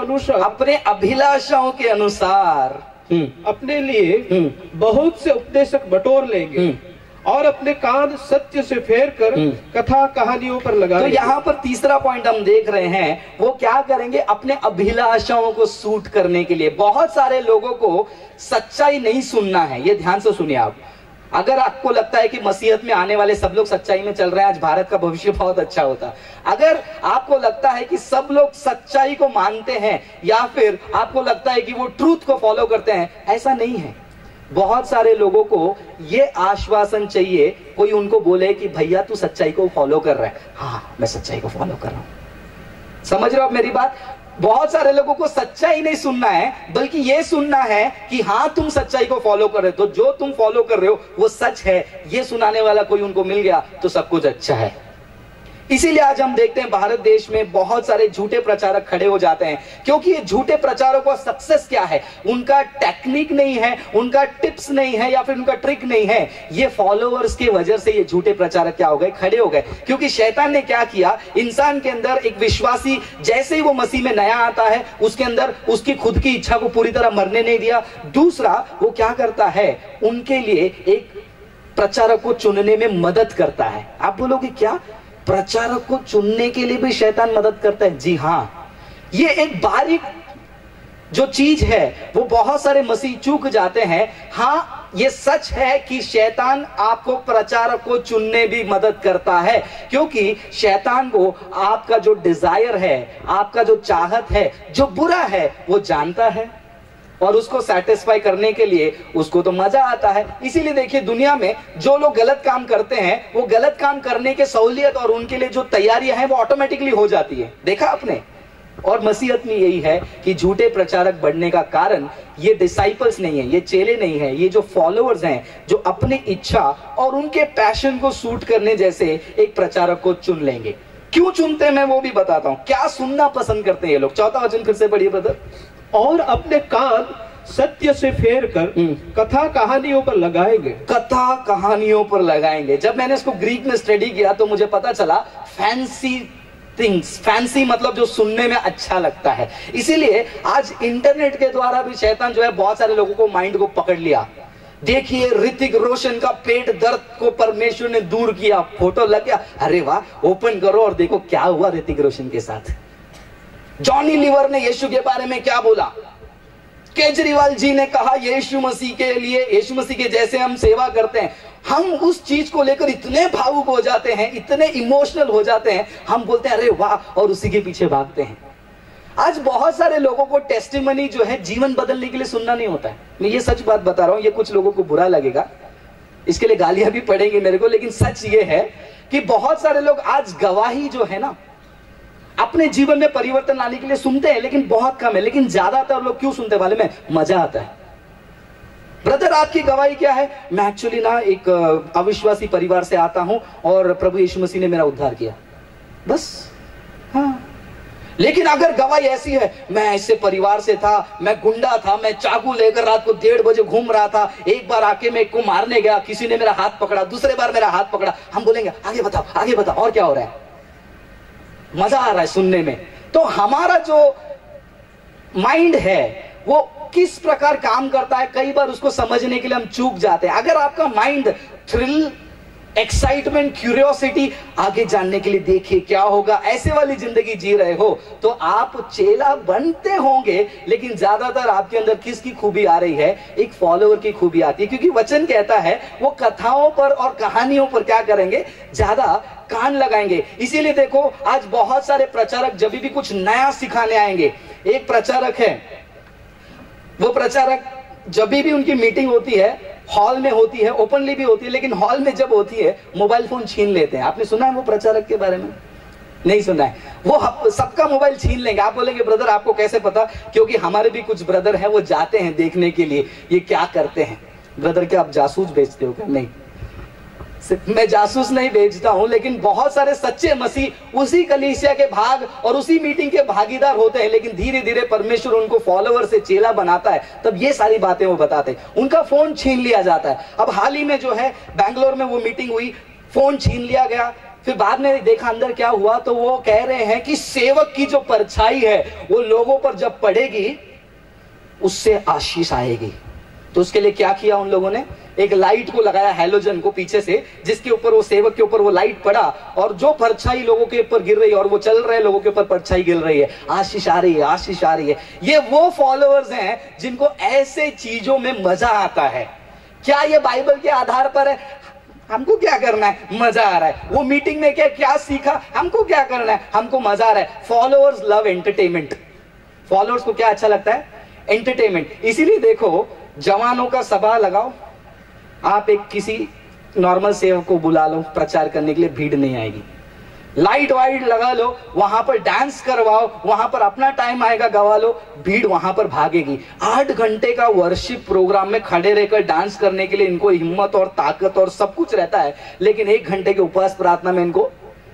अनुसार अपने लिए बहुत से उपदेशक बटोर लेंगे और अपने कान सत्य से फेर कर कथा कहानियों पर लगाएंगे। तो यहाँ पर तीसरा पॉइंट हम देख रहे हैं, वो क्या करेंगे? अपने अभिलाषाओं को सूट करने के लिए। बहुत सारे लोगों को सच्चाई नहीं सुनना है, ये ध्यान से सुनिए आप। अगर आपको लगता है कि मसीहत में आने वाले सब लोग सच्चाई में चल रहे हैं, आज भारत का भविष्य बहुत अच्छा होता। अगर आपको लगता है कि सब लोग सच्चाई को मानते हैं, या फिर आपको लगता है कि वो ट्रूथ को फॉलो करते हैं, ऐसा नहीं है। बहुत सारे लोगों को ये आश्वासन चाहिए, कोई उनको बोले कि भैया तू सच्चाई को फॉलो कर रहा है। हाँ, मैं सच्चाई को फॉलो कर रहा हूं। समझ रहे हो आप मेरी बात? बहुत सारे लोगों को सच्चाई नहीं सुनना है, बल्कि ये सुनना है कि हाँ तुम सच्चाई को फॉलो कर रहे हो, तो जो तुम फॉलो कर रहे हो वो सच है। ये सुनाने वाला कोई उनको मिल गया तो सब कुछ अच्छा है। इसीलिए आज हम देखते हैं भारत देश में बहुत सारे झूठे प्रचारक खड़े हो जाते हैं, क्योंकि ये झूठे प्रचारकों का सक्सेस क्या है? उनका टेक्निक नहीं है, उनका टिप्स नहीं है, या फिर उनका ट्रिक नहीं है। ये फॉलोअर्स की वजह से ये झूठे प्रचारक क्या हो गए? खड़े हो गए। क्योंकि शैतान ने क्या किया? इंसान के अंदर एक विश्वासी जैसे ही वो मसीह में नया आता है, उसके अंदर उसकी खुद की इच्छा को पूरी तरह मरने नहीं दिया। दूसरा, वो क्या करता है? उनके लिए एक प्रचारक को चुनने में मदद करता है। आप बोलोगे क्या प्रचारक को चुनने के लिए भी शैतान मदद करता है? जी हाँ, ये एक बारीक जो चीज है वो बहुत सारे मसीह चूक जाते हैं। हाँ, ये सच है कि शैतान आपको प्रचारक को चुनने भी मदद करता है, क्योंकि शैतान को आपका जो डिजायर है, आपका जो चाहत है, जो बुरा है, वो जानता है और उसको सेटिस्फाई करने के लिए उसको तो मजा आता है। इसीलिए देखिए, दुनिया में जो लोग गलत काम करते हैं, वो गलत काम करने के सहूलियत और उनके लिए जो तैयारियां हैं वो ऑटोमेटिकली हो जाती है। देखा आपने? और मसीहत में यही है कि झूठे प्रचारक बढ़ने का कारण ये डिसाइपल्स नहीं है, ये चेले नहीं है, ये जो फॉलोअर्स हैं, जो अपनी इच्छा और उनके पैशन को सूट करने जैसे एक प्रचारक को चुन लेंगे। क्यों चुनते हैं मैं वो भी बताता हूं। क्या सुनना पसंद करते हैं ये लोग? 4वां वचन फिर से पढ़िए ब्रदर। और अपने कान सत्य से फेर कर कथा कहानियों पर लगाएंगे। कथा कहानियों पर लगाएंगे। जब मैंने इसको ग्रीक में स्टडी किया तो मुझे पता चला फैंसी थिंग्स, फैंसी मतलब जो सुनने में अच्छा लगता है। इसीलिए आज इंटरनेट के द्वारा भी शैतान जो है बहुत सारे लोगों को माइंड को पकड़ लिया। देखिए, ऋतिक रोशन का पेट दर्द को परमेश्वर ने दूर किया, फोटो लग गया, अरे वाह, ओपन करो और देखो क्या हुआ ऋतिक रोशन के साथ। जॉनी लीवर ने यीशु के बारे में क्या बोला? केजरीवाल जी ने कहा यीशु मसीह के लिए, यीशु मसीह के जैसे हम सेवा करते हैं। हम उस चीज को लेकर इतने भावुक हो जाते हैं, इतने इमोशनल हो जाते हैं, हम बोलते हैं अरे वाह, और उसी के पीछे भागते हैं। आज बहुत सारे लोगों को टेस्टिमनी जो है जीवन बदलने के लिए सुनना नहीं होता है। मैं ये सच बात बता रहा हूं, ये कुछ लोगों को बुरा लगेगा, इसके लिए गालियां भी पड़ेंगी मेरे को, लेकिन सच ये है कि बहुत सारे लोग आज गवाही जो है ना, अपने जीवन में परिवर्तन लाने के लिए सुनते हैं, लेकिन बहुत कम है। लेकिन ज्यादातर लोग क्यों सुनते वाले में? मजा आता है। ब्रदर, आपकी गवाही क्या है? मैं एक्चुअली ना एक अविश्वासी परिवार से आता हूं और प्रभु यीशु मसीह ने मेरा उद्धार किया, बस। हाँ, लेकिन अगर गवाही ऐसी है, मैं ऐसे परिवार से था, मैं गुंडा था, मैं चाकू लेकर रात को 1:30 बजे घूम रहा था, एक बार आके मैं को मारने गया, किसी ने मेरा हाथ पकड़ा, दूसरे बार मेरा हाथ पकड़ा, हम बोलेंगे आगे बताओ, आगे बताओ, और क्या हो रहा है? मजा आ रहा है सुनने में। तो हमारा जो माइंड है वो किस प्रकार काम करता है, कई बार उसको समझने के लिए हम चूक जाते हैं। अगर आपका माइंड थ्रिल, एक्साइटमेंट, क्यूरियोसिटी, आगे जानने के लिए देखिए क्या होगा, ऐसे वाली जिंदगी जी रहे हो, तो आप चेला बनते होंगे, लेकिन ज्यादातर आपके अंदर किसकी खूबी आ रही है? एक फॉलोअर की खूबी आती है। क्योंकि वचन कहता है वो कथाओं पर और कहानियों पर क्या करेंगे? ज्यादा कान लगाएंगे। इसीलिए देखो, आज बहुत सारे प्रचारक जब भी कुछ नया सिखाने आएंगे, एक प्रचारक है, वो प्रचारक जब भी उनकी मीटिंग होती है हॉल में होती है, ओपनली भी होती है, लेकिन हॉल में जब होती है मोबाइल फोन छीन लेते हैं। आपने सुना है वो प्रचारक के बारे में? नहीं सुना है। वो सबका मोबाइल छीन लेंगे। आप बोलेंगे ब्रदर आपको कैसे पता? क्योंकि हमारे भी कुछ ब्रदर हैं, वो जाते हैं देखने के लिए ये क्या करते हैं। ब्रदर क्या आप जासूस बेचते हो क्या? नहीं, मैं जासूस नहीं बेचता हूं, लेकिन बहुत सारे सच्चे मसीह उसी कलीसिया के भाग और उसी मीटिंग के भागीदार होते हैं, लेकिन धीरे धीरे परमेश्वर उनको फॉलोवर से चेला बनाता है, तब ये सारी बातें वो बताते हैं। उनका फोन छीन लिया जाता है। अब हाल ही में जो है बैंगलोर में वो मीटिंग हुई, फोन छीन लिया गया। फिर बाद में देखा अंदर क्या हुआ, तो वो कह रहे हैं कि सेवक की जो परछाई है वो लोगों पर जब पड़ेगी उससे आशीष आएगी। तो उसके लिए क्या किया उन लोगों ने? एक लाइट को लगाया, हैलोजन को पीछे से, जिसके ऊपर वो सेवक के ऊपर वो लाइट पड़ा और जो परछाई लोगों के ऊपर गिर रही है और वो चल रहे लोगों के ऊपर परछाई गिर रही है, आशीष आ रही है, आशीष आ रही है। ये वो फॉलोअर्स हैं जिनको ऐसे चीजों में मजा आता है। क्या ये बाइबल के आधार पर है? हमको क्या करना है, मजा आ रहा है। वो मीटिंग में क्या सीखा, हमको क्या करना है, हमको मजा आ रहा है। Followers love entertainment. फॉलोअर्स को क्या अच्छा लगता है? एंटरटेनमेंट। इसीलिए देखो, जवानों का सभा लगाओ, आप एक किसी नॉर्मल सेवक को बुला लो प्रचार करने के लिए, भीड़ नहीं आएगी। लाइट वाइट लगा लो, वहां पर डांस करवाओ, वहां पर अपना टाइम आएगा गवा लो, भीड़ वहां पर भागेगी। 8 घंटे का वर्शिप प्रोग्राम में खड़े रहकर डांस करने के लिए इनको हिम्मत और ताकत और सब कुछ रहता है, लेकिन 1 घंटे के उपवास प्रार्थना में इनको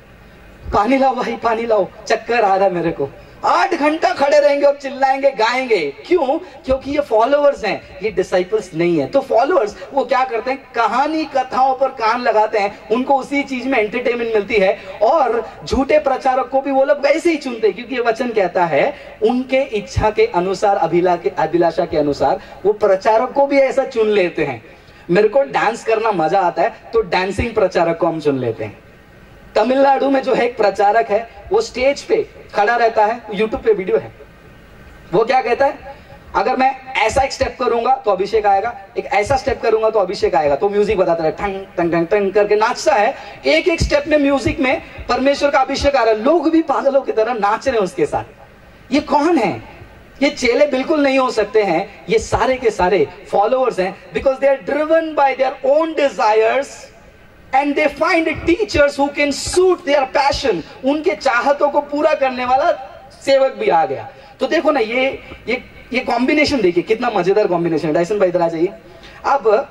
पानी लाओ भाई पानी लाओ, चक्कर आ रहा है मेरे को। 8 घंटा खड़े रहेंगे और चिल्लाएंगे गाएंगे। क्यों? क्योंकि ये फॉलोअर्स हैं, ये डिसाइपल्स नहीं है। तो फॉलोअर्स वो क्या करते हैं? कहानी कथाओं पर कान लगाते हैं, उनको उसी चीज में एंटरटेनमेंट मिलती है। और झूठे प्रचारक को भी वो लोग वैसे ही चुनते हैं, क्योंकि ये वचन कहता है उनके इच्छा के अनुसार, अभिलाषा के अनुसार वो प्रचारक को भी ऐसा चुन लेते हैं। मेरे को डांस करना मजा आता है तो डांसिंग प्रचारक को हम चुन लेते हैं। तमिलनाडु में जो है एक प्रचारक है, वो स्टेज पे खड़ा रहता है, यूट्यूब पे वीडियो है। वो क्या कहता है? अगर मैं ऐसा एक स्टेप करूंगा तो अभिषेक आएगा, एक ऐसा स्टेप करूंगा तो अभिषेक आएगा। तो म्यूजिक बताता है, टंग टंग टंग टंग करके नाचता है। एक एक स्टेप में म्यूजिक में परमेश्वर का अभिषेक आ रहा है, लोग भी पागलों की तरह नाच रहे हैं उसके साथ। ये कौन है? ये चेले बिल्कुल नहीं हो सकते हैं, ये सारे के सारे फॉलोअर्स हैं, because they are driven by their own desires and they find teachers who can suit their passion। उनके चाहतों को पूरा करने वाला सेवक भी आ गया। तो देखो ना, ये कॉम्बिनेशन देखिए कितना मजेदार कॉम्बिनेशन है। डायसन भाई इधर आ जाइए। अब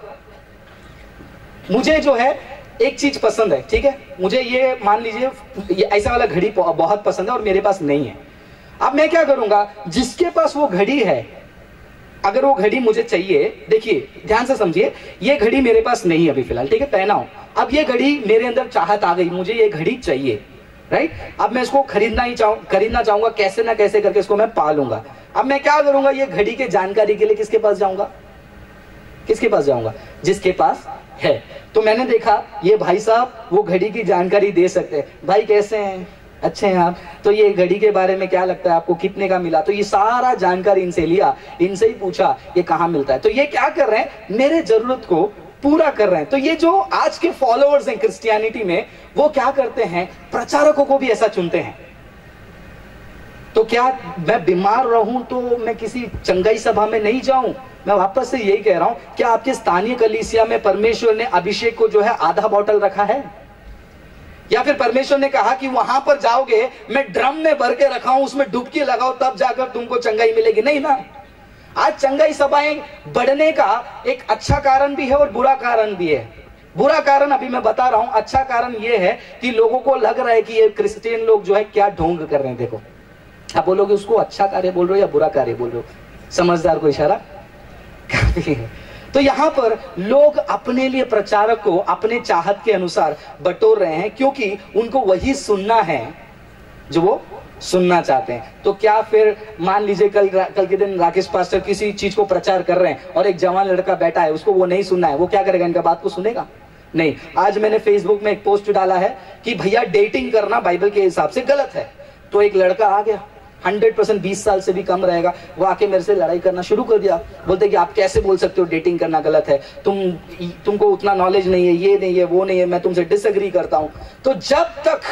मुझे जो है एक चीज पसंद है, ठीक है, मुझे ये मान लीजिए ये ऐसा वाला घड़ी बहुत पसंद है और मेरे पास नहीं है। अब मैं क्या करूंगा? जिसके पास वो घड़ी है, अगर वो घड़ी मुझे चाहिए, देखिए ध्यान से समझिए, ये घड़ी मेरे पास नहीं है अभी फिलहाल, ठीक है, पहना हूं। अब ये घड़ी मेरे अंदर चाहत आ गई, मुझे ये घड़ी चाहिए, राइट। अब मैं इसको खरीदना चाहूंगा, कैसे ना कैसे करके इसको मैं पालूंगा। अब मैं क्या करूंगा? ये घड़ी के जानकारी के लिए किसके पास जाऊंगा? किसके पास जाऊंगा? जिसके पास है। तो मैंने देखा ये भाई साहब वो घड़ी की जानकारी दे सकते हैं। भाई कैसे हैं? अच्छे हैं आप? तो ये घड़ी के बारे में क्या लगता है आपको, कितने का मिला? तो ये सारा जानकारी इनसे लिया, इनसे ही पूछा ये कहाँ मिलता है। तो ये क्या कर रहे हैं? मेरे जरूरत को पूरा कर रहे हैं। तो ये जो आज के फॉलोअर्स हैं क्रिश्चियनिटी में, वो क्या करते हैं? प्रचारकों को भी ऐसा चुनते हैं। तो क्या मैं बीमार रहूं तो मैं किसी चंगाई सभा में नहीं जाऊं? मैं वापस से यही कह रहा हूं, क्या आपके स्थानीय कलीसिया में परमेश्वर ने अभिषेक को जो है आधा बोतल रखा है? या फिर परमेश्वर ने कहा कि वहां पर जाओगे, मैं ड्रम में भर के रखा हूं, उसमें डुबकी लगाओ तब जाकर तुमको चंगाई मिलेगी? नहीं ना। आज चंगाई सभाएं बढ़ने का एक अच्छा कारण भी है और बुरा कारण भी है। बुरा कारण अभी मैं बता रहा हूं, अच्छा कारण यह है कि लोगों को लग रहा है कि ये क्रिश्चियन लोग जो है क्या ढोंग कर रहे हैं। देखो, आप बोलोगे उसको अच्छा कार्य बोल रहे हो या बुरा कार्य बोल रहे हो? समझदार को इशारा काफी है। तो यहां पर लोग अपने लिए प्रचारक को अपने चाहत के अनुसार बटोर रहे हैं, क्योंकि उनको वही सुनना है जो वो सुनना चाहते हैं। तो क्या फिर मान लीजिए कल के दिन राकेश पास्टर किसी चीज को प्रचार कर रहे हैं और एक जवान लड़का बैठा है, उसको वो नहीं सुनना है, वो क्या करेगा? इनका बात को सुनेगा? नहीं। आज मैंने फेसबुक में एक पोस्ट डाला है कि भैया डेटिंग करना बाइबल के हिसाब से गलत है। तो एक लड़का आ गया, 100% 20 साल से भी कम रहेगा, वो आके मेरे से लड़ाई करना शुरू कर दिया। बोलते कि आप कैसे बोल सकते हो डेटिंग करना गलत है, तुमको उतना नॉलेज नहीं है, ये नहीं है, वो नहीं है, मैं तुमसे डिसएग्री करता हूं। तो जब तक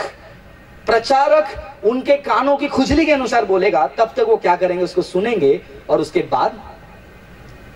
प्रचारक उनके कानों की खुजली के अनुसार बोलेगा, तब तक वो क्या करेंगे? उसको सुनेंगे और उसके बाद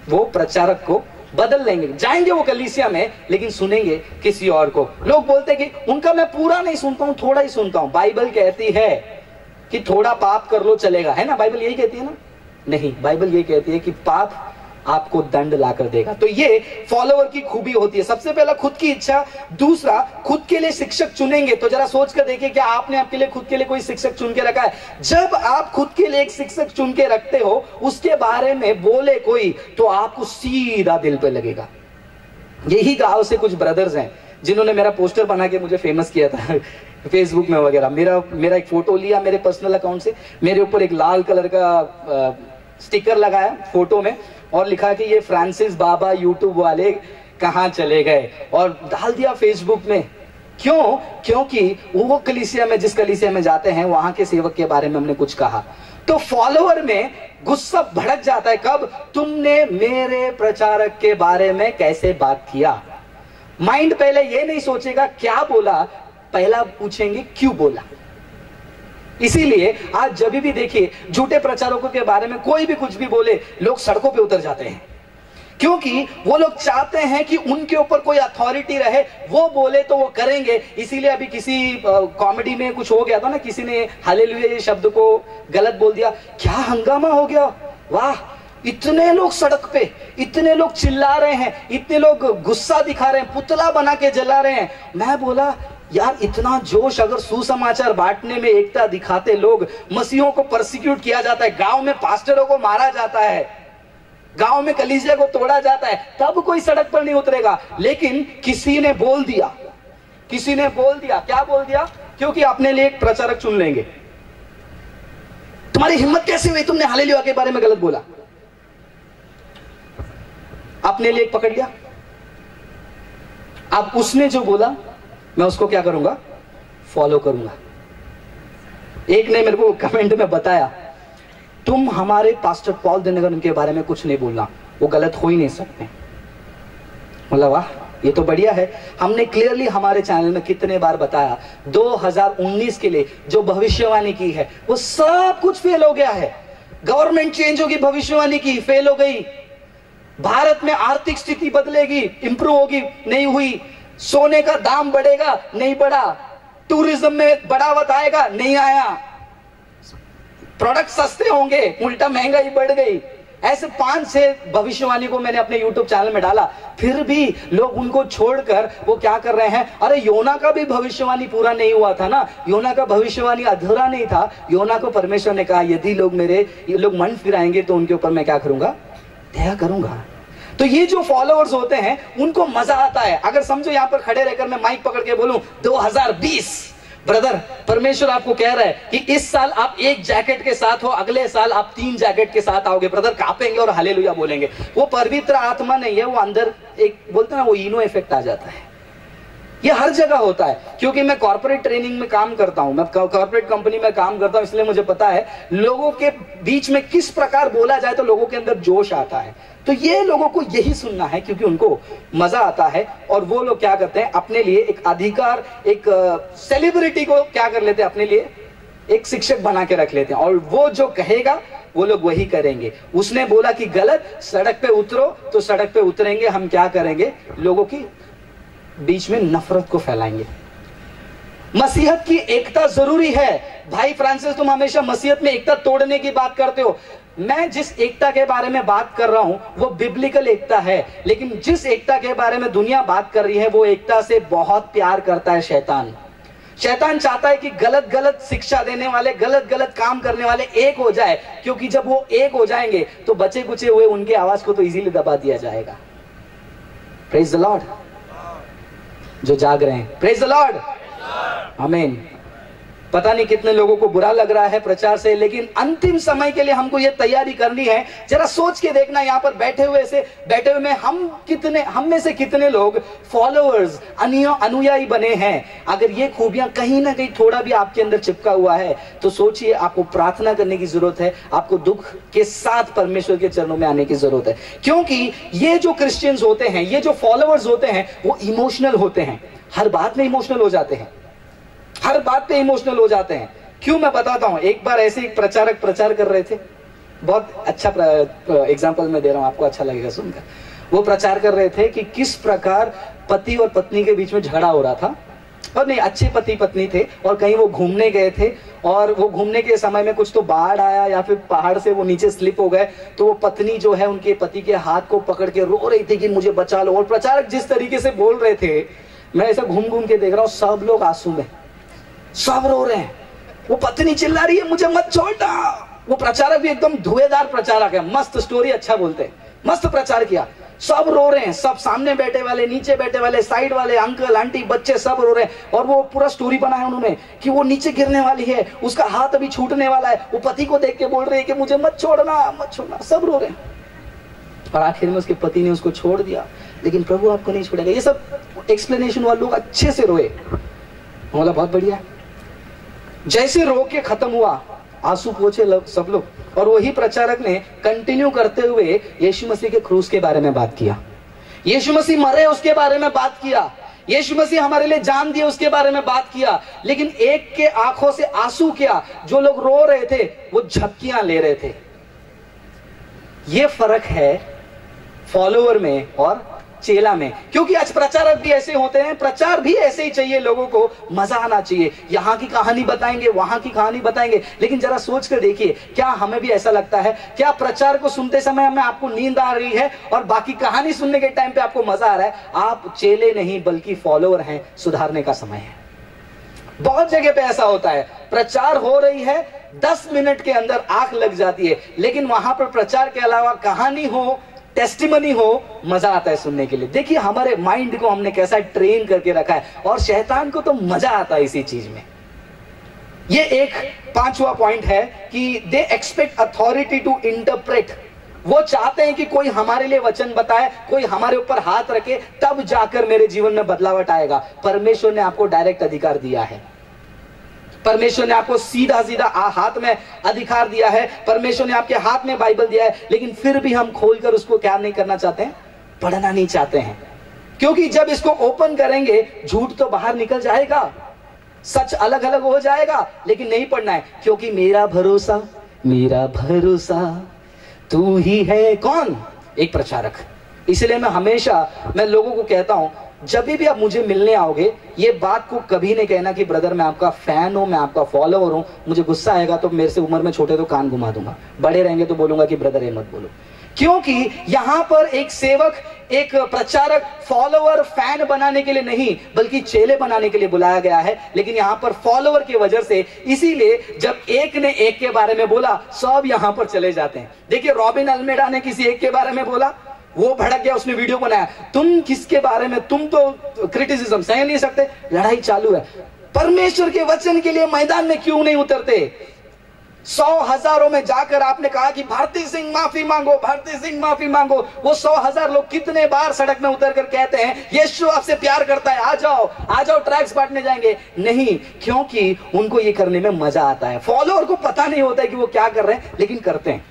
वो प्रचारक को बदल लेंगे, जाएंगे वो कलीसिया में, लेकिन सुनेंगे किसी और को। लोग बोलते हैं कि उनका मैं पूरा नहीं सुनता हूं, थोड़ा ही सुनता हूं। बाइबल कहती है कि थोड़ा पाप कर लो चलेगा, है ना? बाइबल यही कहती है ना? नहीं, बाइबल ये कहती है कि पाप आपको दंड लाकर देगा। तो ये फॉलोअर की खूबी होती है। सबसे पहला खुद की इच्छा, दूसरा खुद के लिए शिक्षक चुनेंगे। तो जरा सोच कर देखिए, क्या आपने आपके लिए खुद के लिए कोई शिक्षक चुन के रखा है? जब आप खुद के लिए एक शिक्षक चुन के रखते हो, उसके बारे में बोले कोई तो आपको सीधा दिल पे लगेगा। यही गांव से कुछ ब्रदर्स हैं जिन्होंने मेरा पोस्टर बना के मुझे फेमस किया था फेसबुक में वगैरह। मेरा एक फोटो लिया मेरे पर्सनल अकाउंट से, मेरे ऊपर एक लाल कलर का स्टिकर लगाया फोटो में और लिखा कि ये फ्रांसिस बाबा यूट्यूब वाले कहां चले गए, और डाल दिया फेसबुक में। क्यों? क्योंकि वो कलीसिया में, जिस कलीसिया में जाते हैं, वहां के सेवक के बारे में हमने कुछ कहा। तो फॉलोअर में गुस्सा भड़क जाता है। कब? तुमने मेरे प्रचारक के बारे में कैसे बात किया। माइंड पहले ये नहीं सोचेगा क्या बोला, पहला पूछेंगे क्यों बोला। इसीलिए आज जब भी देखिए झूठे प्रचारकों के बारे में कोई भी कुछ भी बोले, लोग सड़कों पे उतर जाते हैं, क्योंकि वो लोग चाहते हैं कि उनके ऊपर कोई अथॉरिटी रहे, वो बोले तो वो करेंगे। इसीलिए अभी किसी कॉमेडी में कुछ हो गया था ना, किसी ने हालेलुया शब्द को गलत बोल दिया, क्या हंगामा हो गया। वाह, इतने लोग सड़क पे, इतने लोग चिल्ला रहे हैं, इतने लोग गुस्सा दिखा रहे हैं, पुतला बना के जला रहे हैं। मैं बोला यार, इतना जोश अगर सुसमाचार बांटने में एकता दिखाते लोग, मसीहों को परसिक्यूट किया जाता है, गांव में पास्टरों को मारा जाता है, गांव में कलीसिया को तोड़ा जाता है, तब कोई सड़क पर नहीं उतरेगा। लेकिन किसी ने बोल दिया, किसी ने बोल दिया। क्या बोल दिया? क्योंकि अपने लिए एक प्रचारक चुन लेंगे। तुम्हारी हिम्मत कैसे हुई, तुमने हालेलुया के बारे में गलत बोला। अपने लिए एक पकड़ लिया। अब उसने जो बोला मैं उसको क्या करूंगा? फॉलो करूंगा। एक ने मेरे को कमेंट में बताया, तुम हमारे पास्टर पॉल दिनकर के बारे में कुछ नहीं बोलना, वो गलत हो ही नहीं सकते। मतलब वाह, ये तो बढ़िया है। हमने क्लियरली हमारे चैनल में कितने बार बताया, 2019 के लिए जो भविष्यवाणी की है वो सब कुछ फेल हो गया है। गवर्नमेंट चेंज होगी, भविष्यवाणी की, फेल हो गई। भारत में आर्थिक स्थिति बदलेगी, इंप्रूव होगी, नहीं हुई। सोने का दाम बढ़ेगा, नहीं बढ़ा। टूरिज्म में बढ़ावा आएगा, नहीं आया। प्रोडक्ट सस्ते होंगे, उल्टा महंगाई बढ़ गई। ऐसे 5-6 भविष्यवाणी को मैंने अपने YouTube चैनल में डाला, फिर भी लोग उनको छोड़कर वो क्या कर रहे हैं, अरे योना का भी भविष्यवाणी पूरा नहीं हुआ था ना, योना का भविष्यवाणी अधूरा नहीं था। योना को परमेश्वर ने कहा, यदि लोग मन फिराएंगे तो उनके ऊपर मैं क्या करूंगा? दया करूंगा। तो ये जो फॉलोअर्स होते हैं उनको मजा आता है। अगर समझो यहां पर खड़े रहकर मैं माइक पकड़ के बोलूं 2020, ब्रदर परमेश्वर आपको कह रहा है कि इस साल आप एक जैकेट के साथ हो, अगले साल आप 3 जैकेट के साथ आओगे। ब्रदर कांपेंगे और हालेलुया बोलेंगे। वो पवित्र आत्मा नहीं है, वो अंदर एक बोलते हैं ना, वो इनो इफेक्ट आ जाता है। ये हर जगह होता है, क्योंकि मैं कॉर्पोरेट ट्रेनिंग में काम करता हूं, मैं कॉर्पोरेट कंपनी में काम करता हूं, इसलिए मुझे पता है लोगों के बीच में किस प्रकार बोला जाए तो लोगों के अंदर जोश आता है। तो ये लोगों को यही सुनना है, क्योंकि उनको मजा आता है। और वो लोग क्या करते हैं, अपने लिए एक अधिकार, एक सेलिब्रिटी को क्या कर लेते हैं, अपने लिए एक शिक्षक बना के रख लेते हैं, और वो जो कहेगा वो लोग वही करेंगे। उसने बोला कि गलत, सड़क पे उतरो, तो सड़क पे उतरेंगे। हम क्या करेंगे, लोगों की बीच में नफरत को फैलाएंगे। मसीहत की एकता जरूरी है। भाई फ्रांसिस, तुम हमेशा मसीहत में एकता तोड़ने की बात करते हो। मैं जिस एकता के बारे में बात कर रहा हूं वो बिब्लिकल एकता है, लेकिन जिस एकता के बारे में दुनिया बात कर रही है वो एकता से बहुत प्यार करता है शैतान। शैतान चाहता है कि गलत गलत शिक्षा देने वाले, गलत गलत काम करने वाले एक हो जाए, क्योंकि जब वो एक हो जाएंगे तो बचे कुचे हुए उनके आवाज को तो इजीली दबा दिया जाएगा। Praise the lord. जो जाग रहे हैं, प्रेज द लॉर्ड, आमीन। पता नहीं कितने लोगों को बुरा लग रहा है प्रचार से, लेकिन अंतिम समय के लिए हमको ये तैयारी करनी है। जरा सोच के देखना, यहाँ पर बैठे हुए में हम में से कितने लोग फॉलोअर्स, अनुयायी बने हैं। अगर ये खूबियां कहीं ना कहीं थोड़ा भी आपके अंदर चिपका हुआ है तो सोचिए, आपको प्रार्थना करने की जरूरत है, आपको दुख के साथ परमेश्वर के चरणों में आने की जरूरत है। क्योंकि ये जो क्रिश्चियंस होते हैं, ये जो फॉलोअर्स होते हैं, वो इमोशनल होते हैं, हर बात में इमोशनल हो जाते हैं, हर बात पे इमोशनल हो जाते हैं। क्यों, मैं बताता हूं। एक बार ऐसे एक प्रचारक प्रचार कर रहे थे, बहुत अच्छा एग्जाम्पल मैं दे रहा हूँ, आपको अच्छा लगेगा सुनकर। वो प्रचार कर रहे थे कि किस प्रकार पति और पत्नी के बीच में झगड़ा हो रहा था, और नहीं, अच्छे पति पत्नी थे और कहीं वो घूमने गए थे, और वो घूमने के समय में कुछ तो बाढ़ आया या फिर पहाड़ से वो नीचे स्लिप हो गए, तो वो पत्नी जो है उनके पति के हाथ को पकड़ के रो रही थी कि मुझे बचा लो। और प्रचारक जिस तरीके से बोल रहे थे, मैं ऐसा घूम घूम के देख रहा हूँ, सब लोग आंसू में, सब रो रहे हैं। वो पत्नी चिल्ला रही है मुझे मत छोड़ना। वो प्रचारक भी एकदम धुएंधार प्रचारक है, मस्त स्टोरी अच्छा बोलते हैं, मस्त प्रचार किया। सब रो रहे हैं, सब सामने बैठे वाले, नीचे बैठे वाले, साइड वाले, अंकल आंटी बच्चे सब रो रहे हैं। और वो पूरा स्टोरी बनाया उन्होंने कि वो नीचे गिरने वाली है, उसका हाथ अभी छूटने वाला है, वो पति को देख के बोल रही है कि मुझे मत छोड़ना मत छोड़ना, सब रो रहे हैं। और आखिर में उसके पति ने उसको छोड़ दिया, लेकिन प्रभु आपको नहीं छोड़ेगा। ये सब एक्सप्लेनेशन वाले लोग अच्छे से रोए, बोला बहुत बढ़िया। जैसे रो के खत्म हुआ, आंसू पोछे सब लोग, और वही प्रचारक ने कंटिन्यू करते हुए यीशु मसीह के क्रूस के बारे में बात किया, यीशु मसीह मरे उसके बारे में बात किया, यीशु मसीह हमारे लिए जान दिए उसके बारे में बात किया। लेकिन एक के आंखों से आंसू क्या, जो लोग रो रहे थे वो झपकियां ले रहे थे। ये फर्क है फॉलोअर में और चेला में, क्योंकि आज प्रचारक भी ऐसे होते हैं, प्रचार भी ऐसे ही चाहिए, लोगों को मजा आना चाहिए, यहाँ की कहानी बताएंगे, वहां की कहानी बताएंगे। लेकिन जरा सोच कर देखिए, क्या हमें भी ऐसा लगता है, क्या प्रचार को सुनते समय हमें आपको नींद आ रही है और बाकी कहानी सुनने के टाइम पे आपको मजा आ रहा है? आप चेले नहीं बल्कि फॉलोअर हैं, सुधारने का समय है। बहुत जगह पे ऐसा होता है, प्रचार हो रही है, 10 मिनट के अंदर आंख लग जाती है, लेकिन वहां पर प्रचार के अलावा कहानी हो, टेस्टिमनी हो, मजा आता है सुनने के लिए। देखिए हमारे माइंड को हमने कैसा ट्रेन करके रखा है, और शैतान को तो मजा आता है इसी चीज में। ये एक 5वां पॉइंट है कि they expect authority to interpret. वो चाहते हैं कि कोई हमारे लिए वचन बताए, कोई हमारे ऊपर हाथ रखे, तब जाकर मेरे जीवन में बदलावट आएगा। परमेश्वर ने आपको डायरेक्ट अधिकार दिया है, परमेश्वर ने आपको सीधा सीधा हाथ में अधिकार दिया है, परमेश्वर ने आपके हाथ में बाइबल दिया है, लेकिन फिर भी हम खोलकर उसको क्या नहीं करना चाहते हैं, पढ़ना नहीं चाहते हैं। क्योंकि जब इसको ओपन करेंगे, झूठ तो बाहर निकल जाएगा, सच अलग अलग हो जाएगा, लेकिन नहीं पढ़ना है। क्योंकि मेरा भरोसा तू ही है। कौन? एक प्रचारक। इसलिए मैं लोगों को कहता हूं, जब भी आप मुझे मिलने आओगे, ये बात को कभी नहीं कहना कि ब्रदर मैं आपका फैन हूं, मैं आपका फॉलोअर हूं, मुझे गुस्सा आएगा तो मेरे से उम्र में छोटे तो कान घुमा दूंगा, बड़े रहेंगे तो बोलूंगा कि ब्रदर ये मत बोलो। क्योंकि यहां पर एक सेवक, एक प्रचारक फॉलोअर फैन बनाने के लिए नहीं बल्कि चेले बनाने के लिए बुलाया गया है। लेकिन यहां पर फॉलोअर की वजह से, इसीलिए जब एक ने एक के बारे में बोला, सब यहां पर चले जाते हैं। देखिए रॉबिन अल्मेडा ने किसी एक के बारे में बोला, वो भड़क गया, उसने वीडियो बनाया, तुम किसके बारे में, तुम तो क्रिटिसिज्म सह नहीं सकते, लड़ाई चालू है। परमेश्वर के वचन के लिए मैदान में क्यों नहीं उतरते? 100 हजारों में जाकर आपने कहा कि भारती सिंह माफी मांगो, भारती सिंह माफी मांगो, वो 100,000 लोग कितने बार सड़क में उतर कर कहते हैं यीशु आपसे प्यार करता है, आ जाओ ट्रैक्स बांटने जाएंगे? नहीं, क्योंकि उनको ये करने में मजा आता है। फॉलोअर को पता नहीं होता है कि वो क्या कर रहे हैं, लेकिन करते हैं।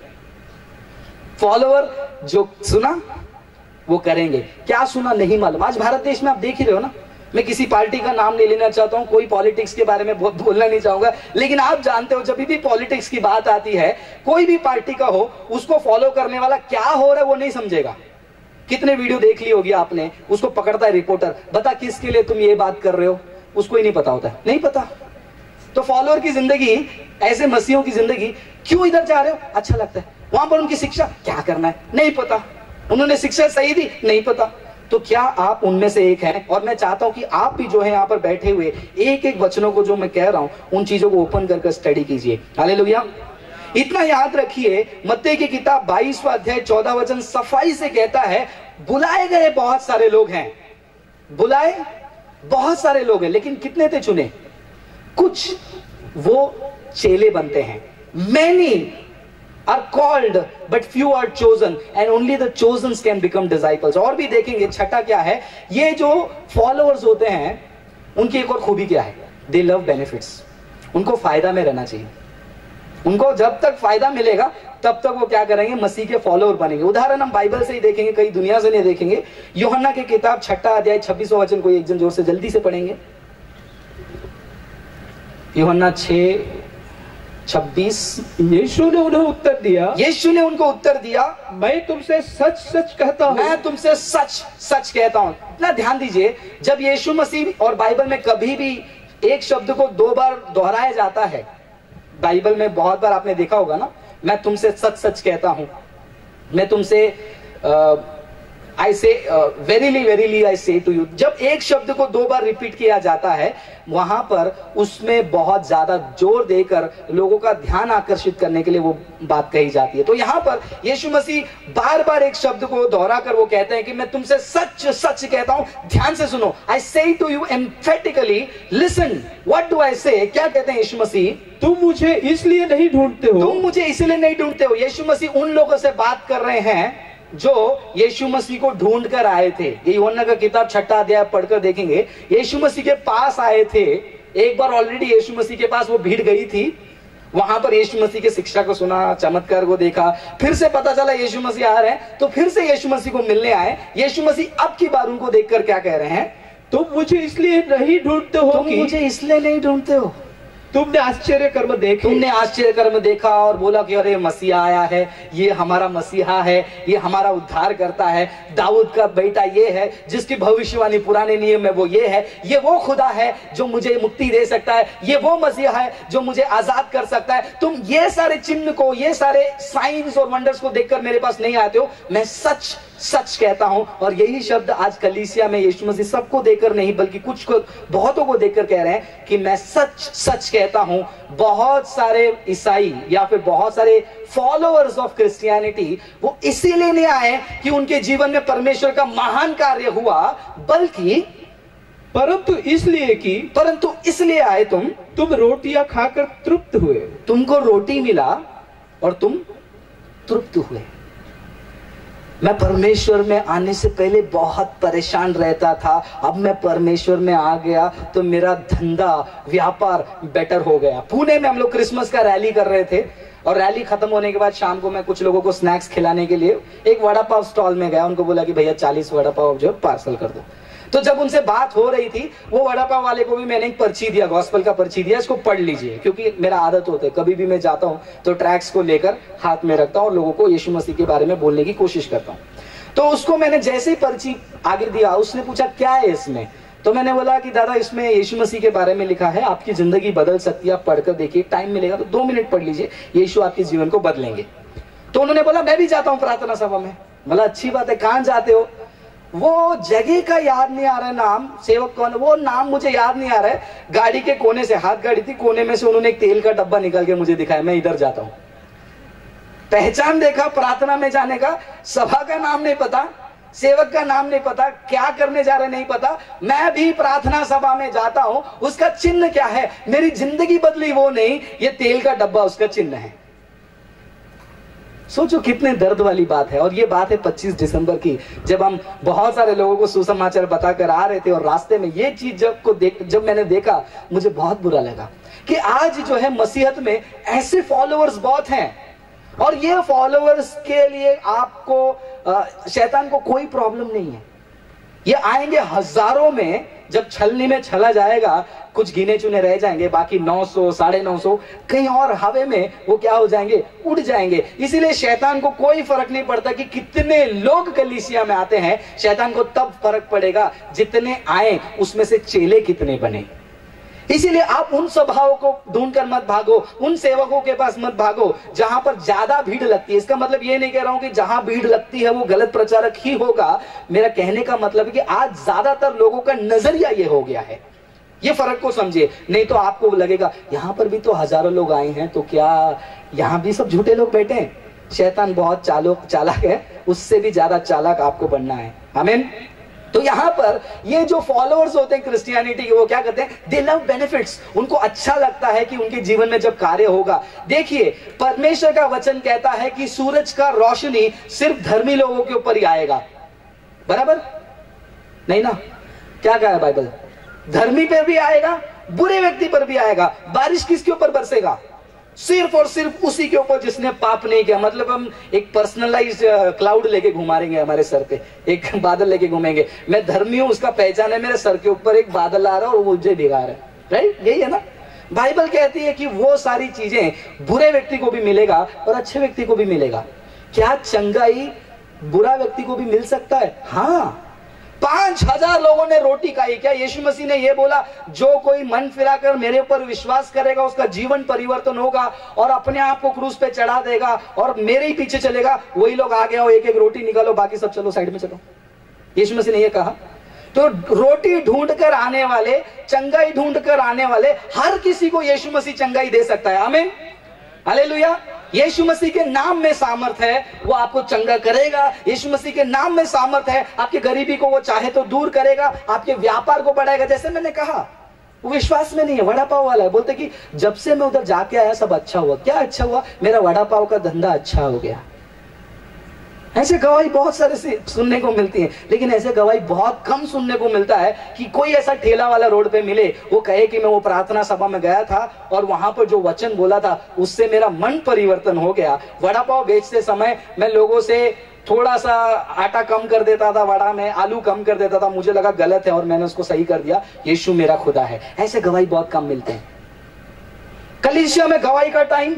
फॉलोअर जो सुना वो करेंगे, क्या सुना नहीं मालूम। आज भारत देश में आप देख ही रहे हो ना, मैं किसी पार्टी का नाम नहीं लेना चाहता हूं, कोई पॉलिटिक्स के बारे में बहुत बोलना नहीं चाहूंगा, लेकिन आप जानते हो जब भी पॉलिटिक्स की बात आती है, कोई भी पार्टी का हो, उसको फॉलो करने वाला क्या हो रहा है वो नहीं समझेगा। कितने वीडियो देख ली होगी आपने, उसको पकड़ता है रिपोर्टर, बता किसके लिए तुम ये बात कर रहे हो, उसको ही नहीं पता होता है, नहीं पता। तो फॉलोअर की जिंदगी, ऐसे मसीहों की जिंदगी, क्यों इधर जा रहे हो, अच्छा लगता है, वहां पर उनकी शिक्षा क्या करना है नहीं पता, उन्होंने शिक्षा सही दी नहीं पता। तो क्या आप उनमें से एक हैं? और मैं चाहता हूं कि आप भी जो है यहाँ पर बैठे हुए एक एक वचनों को जो मैं कह रहा हूं उन चीजों को ओपन करके स्टडी कीजिए। हालेलुया। इतना याद रखिए, मत्ती की किताब 22वां अध्याय 14 वचन सफाई से कहता है, बुलाए गए बहुत सारे लोग हैं, बुलाए बहुत सारे लोग हैं, लेकिन कितने थे चुने? कुछ वो चेले बनते हैं। Many are called but few are chosen and only the chosen can become disciples। और भी देखेंगे। छठा क्या है, ये जो फॉलोअर्स होते हैं उनकी एक और खूबी क्या है, दे लव बेनिफिट्स। उनको फायदा में रहना चाहिए, उनको जब तक फायदा मिलेगा तब तक वो क्या करेंगे, मसीह के फॉलोअर बनेंगे। उदाहरण हम बाइबल से ही देखेंगे, कई दुनिया से नहीं देखेंगे। यूहन्ना की किताब 6 अध्याय 26वां वचन, कोई एक जन जोर से जल्दी से पढ़ेंगे। यूहन्ना 6 26। यीशु ने उन्हें उत्तर दिया, यीशु ने उनको उत्तर दिया, मैं तुमसे सच सच कहता हूँ, मैं तुमसे सच सच कहता हूँ। इतना ध्यान दीजिए, जब यीशु मसीह और बाइबल में कभी भी एक शब्द को 2 बार दोहराया जाता है, बाइबल में बहुत बार आपने देखा होगा ना, मैं तुमसे सच सच कहता हूं, मैं तुमसे आई से verily verily I say to you. जब एक शब्द को 2 बार रिपीट किया जाता है, वहां पर उसमें बहुत ज्यादा जोर देकर लोगों का ध्यान आकर्षित करने के लिए वो बात कही जाती है। तो यहां पर यीशु मसीह बार बार एक शब्द को दोहराकर वो कहते हैं कि मैं तुमसे सच सच कहता हूं। ध्यान से सुनो, I say to you emphatically, listen what do I say. क्या कहते हैं यीशु मसीह? तुम मुझे इसलिए नहीं ढूंढते हो, तुम मुझे इसलिए नहीं ढूंढते हो। यीशु मसीह उन लोगों से बात कर रहे हैं जो यीशु मसीह को ढूंढ कर आए थे। ये यूहन्ना का किताब 6 अध्याय पढ़कर देखेंगे, यीशु मसीह के पास आए थे। एक बार ऑलरेडी यीशु मसीह के पास वो भीड़ गई थी, वहां पर यीशु मसीह की शिक्षा को सुना, चमत्कार को देखा, फिर से पता चला यीशु मसीह आ रहे हैं, तो फिर से यीशु मसीह को मिलने आए। यीशु मसीह अब की बार उनको देखकर क्या कह रहे हैं? तुम मुझे इसलिए नहीं ढूंढते हो, तुम मुझे इसलिए नहीं ढूंढते हो, तुमने आश्चर्य कर्म देखे, तुमने आश्चर्य कर्म देखा और बोला कि अरे मसीहा आया है, ये हमारा मसीहा है, ये हमारा उद्धार करता है, दाऊद का बेटा ये है, जिसकी भविष्यवाणी पुराने नियम में वो ये है, ये वो खुदा है जो मुझे मुक्ति दे सकता है, ये वो मसीहा है जो मुझे आजाद कर सकता है। तुम ये सारे चिन्ह को, ये सारे साइंस और वंडर्स को देखकर मेरे पास नहीं आते हो। मैं सच सच कहता हूं। और यही शब्द आज कलीसिया में यीशु मसीह सबको देकर नहीं बल्कि कुछ को, बहुतों को देखकर कह रहे हैं कि मैं सच सच कहता हूं। बहुत सारे ईसाई या फिर बहुत सारे फॉलोअर्स ऑफ क्रिश्चियनिटी वो इसीलिए नहीं आए कि उनके जीवन में परमेश्वर का महान कार्य हुआ, बल्कि परंतु इसलिए आए तुम रोटियां खाकर तृप्त हुए। तुमको रोटी मिला और तुम तृप्त हुए। मैं परमेश्वर में आने से पहले बहुत परेशान रहता था, अब मैं परमेश्वर में आ गया तो मेरा धंधा व्यापार बेटर हो गया। पुणे में हम लोग क्रिसमस का रैली कर रहे थे और रैली खत्म होने के बाद शाम को मैं कुछ लोगों को स्नैक्स खिलाने के लिए एक वड़ा पाव स्टॉल में गया। उनको बोला कि भैया 40 वड़ा पाव जो पार्सल कर दो। तो जब उनसे बात हो रही थी, वो वड़ा पाव वाले को भी मैंने एक पर्ची दिया, गॉस्पेल का पर्ची दिया, इसको पढ़ लीजिए, क्योंकि मेरा आदत होता है कभी भी मैं जाता हूं तो ट्रैक्स को लेकर हाथ में रखता हूं और लोगों को यीशु मसीह के बारे में बोलने की कोशिश करता हूं। तो उसको मैंने जैसे ही पर्ची आगे दिया, उसने पूछा क्या है इसमें? तो मैंने बोला कि दादा इसमें यीशु मसीह के बारे में लिखा है, आपकी जिंदगी बदल सकती है, आप पढ़कर देखिए, टाइम मिलेगा तो 2 मिनट पढ़ लीजिए, यीशु आपके जीवन को बदलेंगे। तो उन्होंने बोला मैं भी जाता हूं प्रार्थना सभा में। बोला अच्छी बात है, कहां जाते हो? वो जगह का याद नहीं आ रहा है नाम, सेवक कौन, वो नाम मुझे याद नहीं आ रहा है। गाड़ी के कोने से, हाथ गाड़ी थी, कोने में से उन्होंने एक तेल का डब्बा निकाल के मुझे दिखाया, मैं इधर जाता हूं। पहचान देखा प्रार्थना में जाने का, सभा का नाम नहीं पता, सेवक का नाम नहीं पता, क्या करने जा रहे नहीं पता। मैं भी प्रार्थना सभा में जाता हूं, उसका चिन्ह क्या है? मेरी जिंदगी बदली वो नहीं, ये तेल का डब्बा उसका चिन्ह है। सोचो कितने दर्द वाली बात है। और ये बात है 25 दिसंबर की, जब हम बहुत सारे लोगों को सुसमाचार बताकर आ रहे थे और रास्ते में ये चीज जब मैंने देखा, मुझे बहुत बुरा लगा कि आज जो है मसीहत में ऐसे फॉलोअर्स बहुत हैं और ये फॉलोअर्स के लिए आपको शैतान को कोई प्रॉब्लम नहीं है। ये आएंगे हजारों में, जब छलनी में छला जाएगा कुछ गिने चुने रह जाएंगे, बाकी 900 950 कहीं और हवा में वो क्या हो जाएंगे, उड़ जाएंगे। इसीलिए शैतान को कोई फर्क नहीं पड़ता कि कितने लोग कलीसिया में आते हैं, शैतान को तब फर्क पड़ेगा जितने आए उसमें से चेले कितने बने। इसीलिए आप उन सभाओं को ढूंढकर मत भागो, उन सेवकों के पास मत भागो जहां पर ज्यादा भीड़ लगती है। इसका मतलब ये नहीं कह रहा हूं कि जहां भीड़ लगती है वो गलत प्रचारक ही होगा। मेरा कहने का मतलब है कि आज ज्यादातर लोगों का नजरिया ये हो गया है। ये फर्क को समझिए, नहीं तो आपको लगेगा यहां पर भी तो हजारों लोग आए हैं, तो क्या यहां भी सब झूठे लोग बैठे हैं? शैतान बहुत चालाक है, उससे भी ज्यादा चालाक आपको बनना है। आमीन। तो यहां पर ये जो फॉलोअर्स होते हैं क्रिश्चियनिटी के, वो क्या करते हैं? They love benefits. उनको अच्छा लगता है कि उनके जीवन में जब कार्य होगा। देखिए परमेश्वर का वचन कहता है कि सूरज का रोशनी सिर्फ धर्मी लोगों के ऊपर ही आएगा, बराबर नहीं ना? क्या कहा है बाइबल? धर्मी पर भी आएगा, बुरे व्यक्ति पर भी आएगा। बारिश किसके ऊपर बरसेगा? सिर्फ और सिर्फ उसी के ऊपर जिसने पाप नहीं किया। मतलब हम एक पर्सनलाइज क्लाउड लेके घुमाएंगे हमारे सर पे, एक बादल लेके घूमेंगे। मैं धर्मी हूं उसका पहचान है, मेरे सर के ऊपर एक बादल आ रहा है और वो मुझे भिगा रहा है, राइट? यही है ना? बाइबल कहती है कि वो सारी चीजें बुरे व्यक्ति को भी मिलेगा और अच्छे व्यक्ति को भी मिलेगा। क्या चंगाई बुरा व्यक्ति को भी मिल सकता है? हाँ। 5000 लोगों ने रोटी खाई। क्या यीशु मसीह ने यह बोला जो कोई मन फिराकर मेरे ऊपर विश्वास करेगा उसका जीवन परिवर्तन होगा और अपने आप को क्रूस पे चढ़ा देगा और मेरे ही पीछे चलेगा? वही लोग आ गया, एक एक रोटी निकालो, बाकी सब चलो साइड में चलो। यीशु मसीह ने यह कहा। तो रोटी ढूंढकर आने वाले, चंगाई ढूंढकर आने वाले हर किसी को यीशु मसीह चंगाई दे सकता है। आमीन, हालेलुया। यीशु मसीह के नाम में सामर्थ है, वो आपको चंगा करेगा। यीशु मसीह के नाम में सामर्थ है, आपकी गरीबी को वो चाहे तो दूर करेगा, आपके व्यापार को बढ़ाएगा। जैसे मैंने कहा, वो विश्वास में नहीं है, वड़ा पाव वाला है। बोलते कि जब से मैं उधर जाके आया सब अच्छा हुआ। क्या अच्छा हुआ? मेरा वड़ा पाव का धंधा अच्छा हो गया। ऐसे गवाही बहुत सारे से सुनने को मिलती है, लेकिन ऐसे गवाही बहुत कम सुनने को मिलता है कि कोई ऐसा ठेला वाला रोड पे मिले, वो कहे कि मैं वो प्रार्थना सभा में गया था और वहां पर जो वचन बोला था उससे मेरा मन परिवर्तन हो गया। वड़ा पाव बेचते समय मैं लोगों से थोड़ा सा आटा कम कर देता था, वड़ा में आलू कम कर देता था, मुझे लगा गलत है और मैंने उसको सही कर दिया। यीशु मेरा खुदा है। ऐसे गवाही बहुत कम मिलते हैं। कलीसिया में गवाही का टाइम।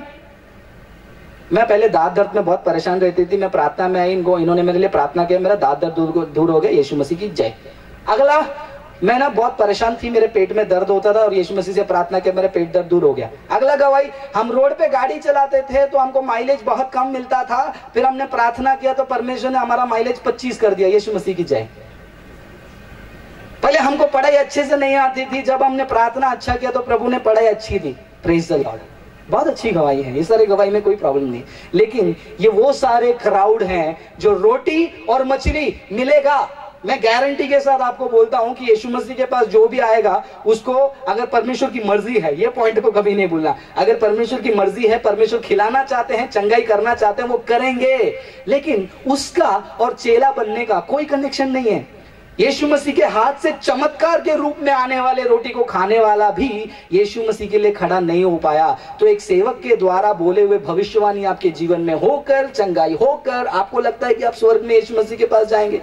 मैं पहले दांत दर्द में बहुत परेशान रहती थी, मैं प्रार्थना में आई, इन्होंने मेरे लिए प्रार्थना किया, मेरा दांत दर्द दूर हो गया। यीशु मसीह की जय। अगला, मैं ना बहुत परेशान थी, मेरे पेट में दर्द होता था और यीशु मसीह से प्रार्थना किया, मेरा पेट दर्द दूर हो गया। अगला गवाही, हम रोड पे गाड़ी चलाते थे तो हमको माइलेज बहुत कम मिलता था, फिर हमने प्रार्थना किया तो परमेश्वर ने हमारा माइलेज 25 कर दिया। यीशु मसीह की जय। पहले हमको पढ़ाई अच्छे से नहीं आती थी, जब हमने प्रार्थना अच्छा किया तो प्रभु ने पढ़ाई अच्छी दी। Praise the Lord. बहुत अच्छी गवाही है, ये सारी गवाही में कोई प्रॉब्लम नहीं। लेकिन ये वो सारे क्राउड हैं जो रोटी और मछली मिलेगा। मैं गारंटी के साथ आपको बोलता हूं कि यीशु मसीह के पास जो भी आएगा उसको, अगर परमेश्वर की मर्जी है, ये पॉइंट को कभी नहीं भूलना, अगर परमेश्वर की मर्जी है, परमेश्वर खिलाना चाहते हैं, चंगाई करना चाहते हैं, वो करेंगे। लेकिन उसका और चेला बनने का कोई कनेक्शन नहीं है। यीशु मसीह के हाथ से चमत्कार के रूप में आने वाले रोटी को खाने वाला भी यीशु मसीह के लिए खड़ा नहीं हो पाया। तो एक सेवक के द्वारा बोले हुए भविष्यवाणी आपके जीवन में होकर, चंगाई होकर, आपको लगता है कि आप स्वर्ग में यीशु मसीह के पास जाएंगे।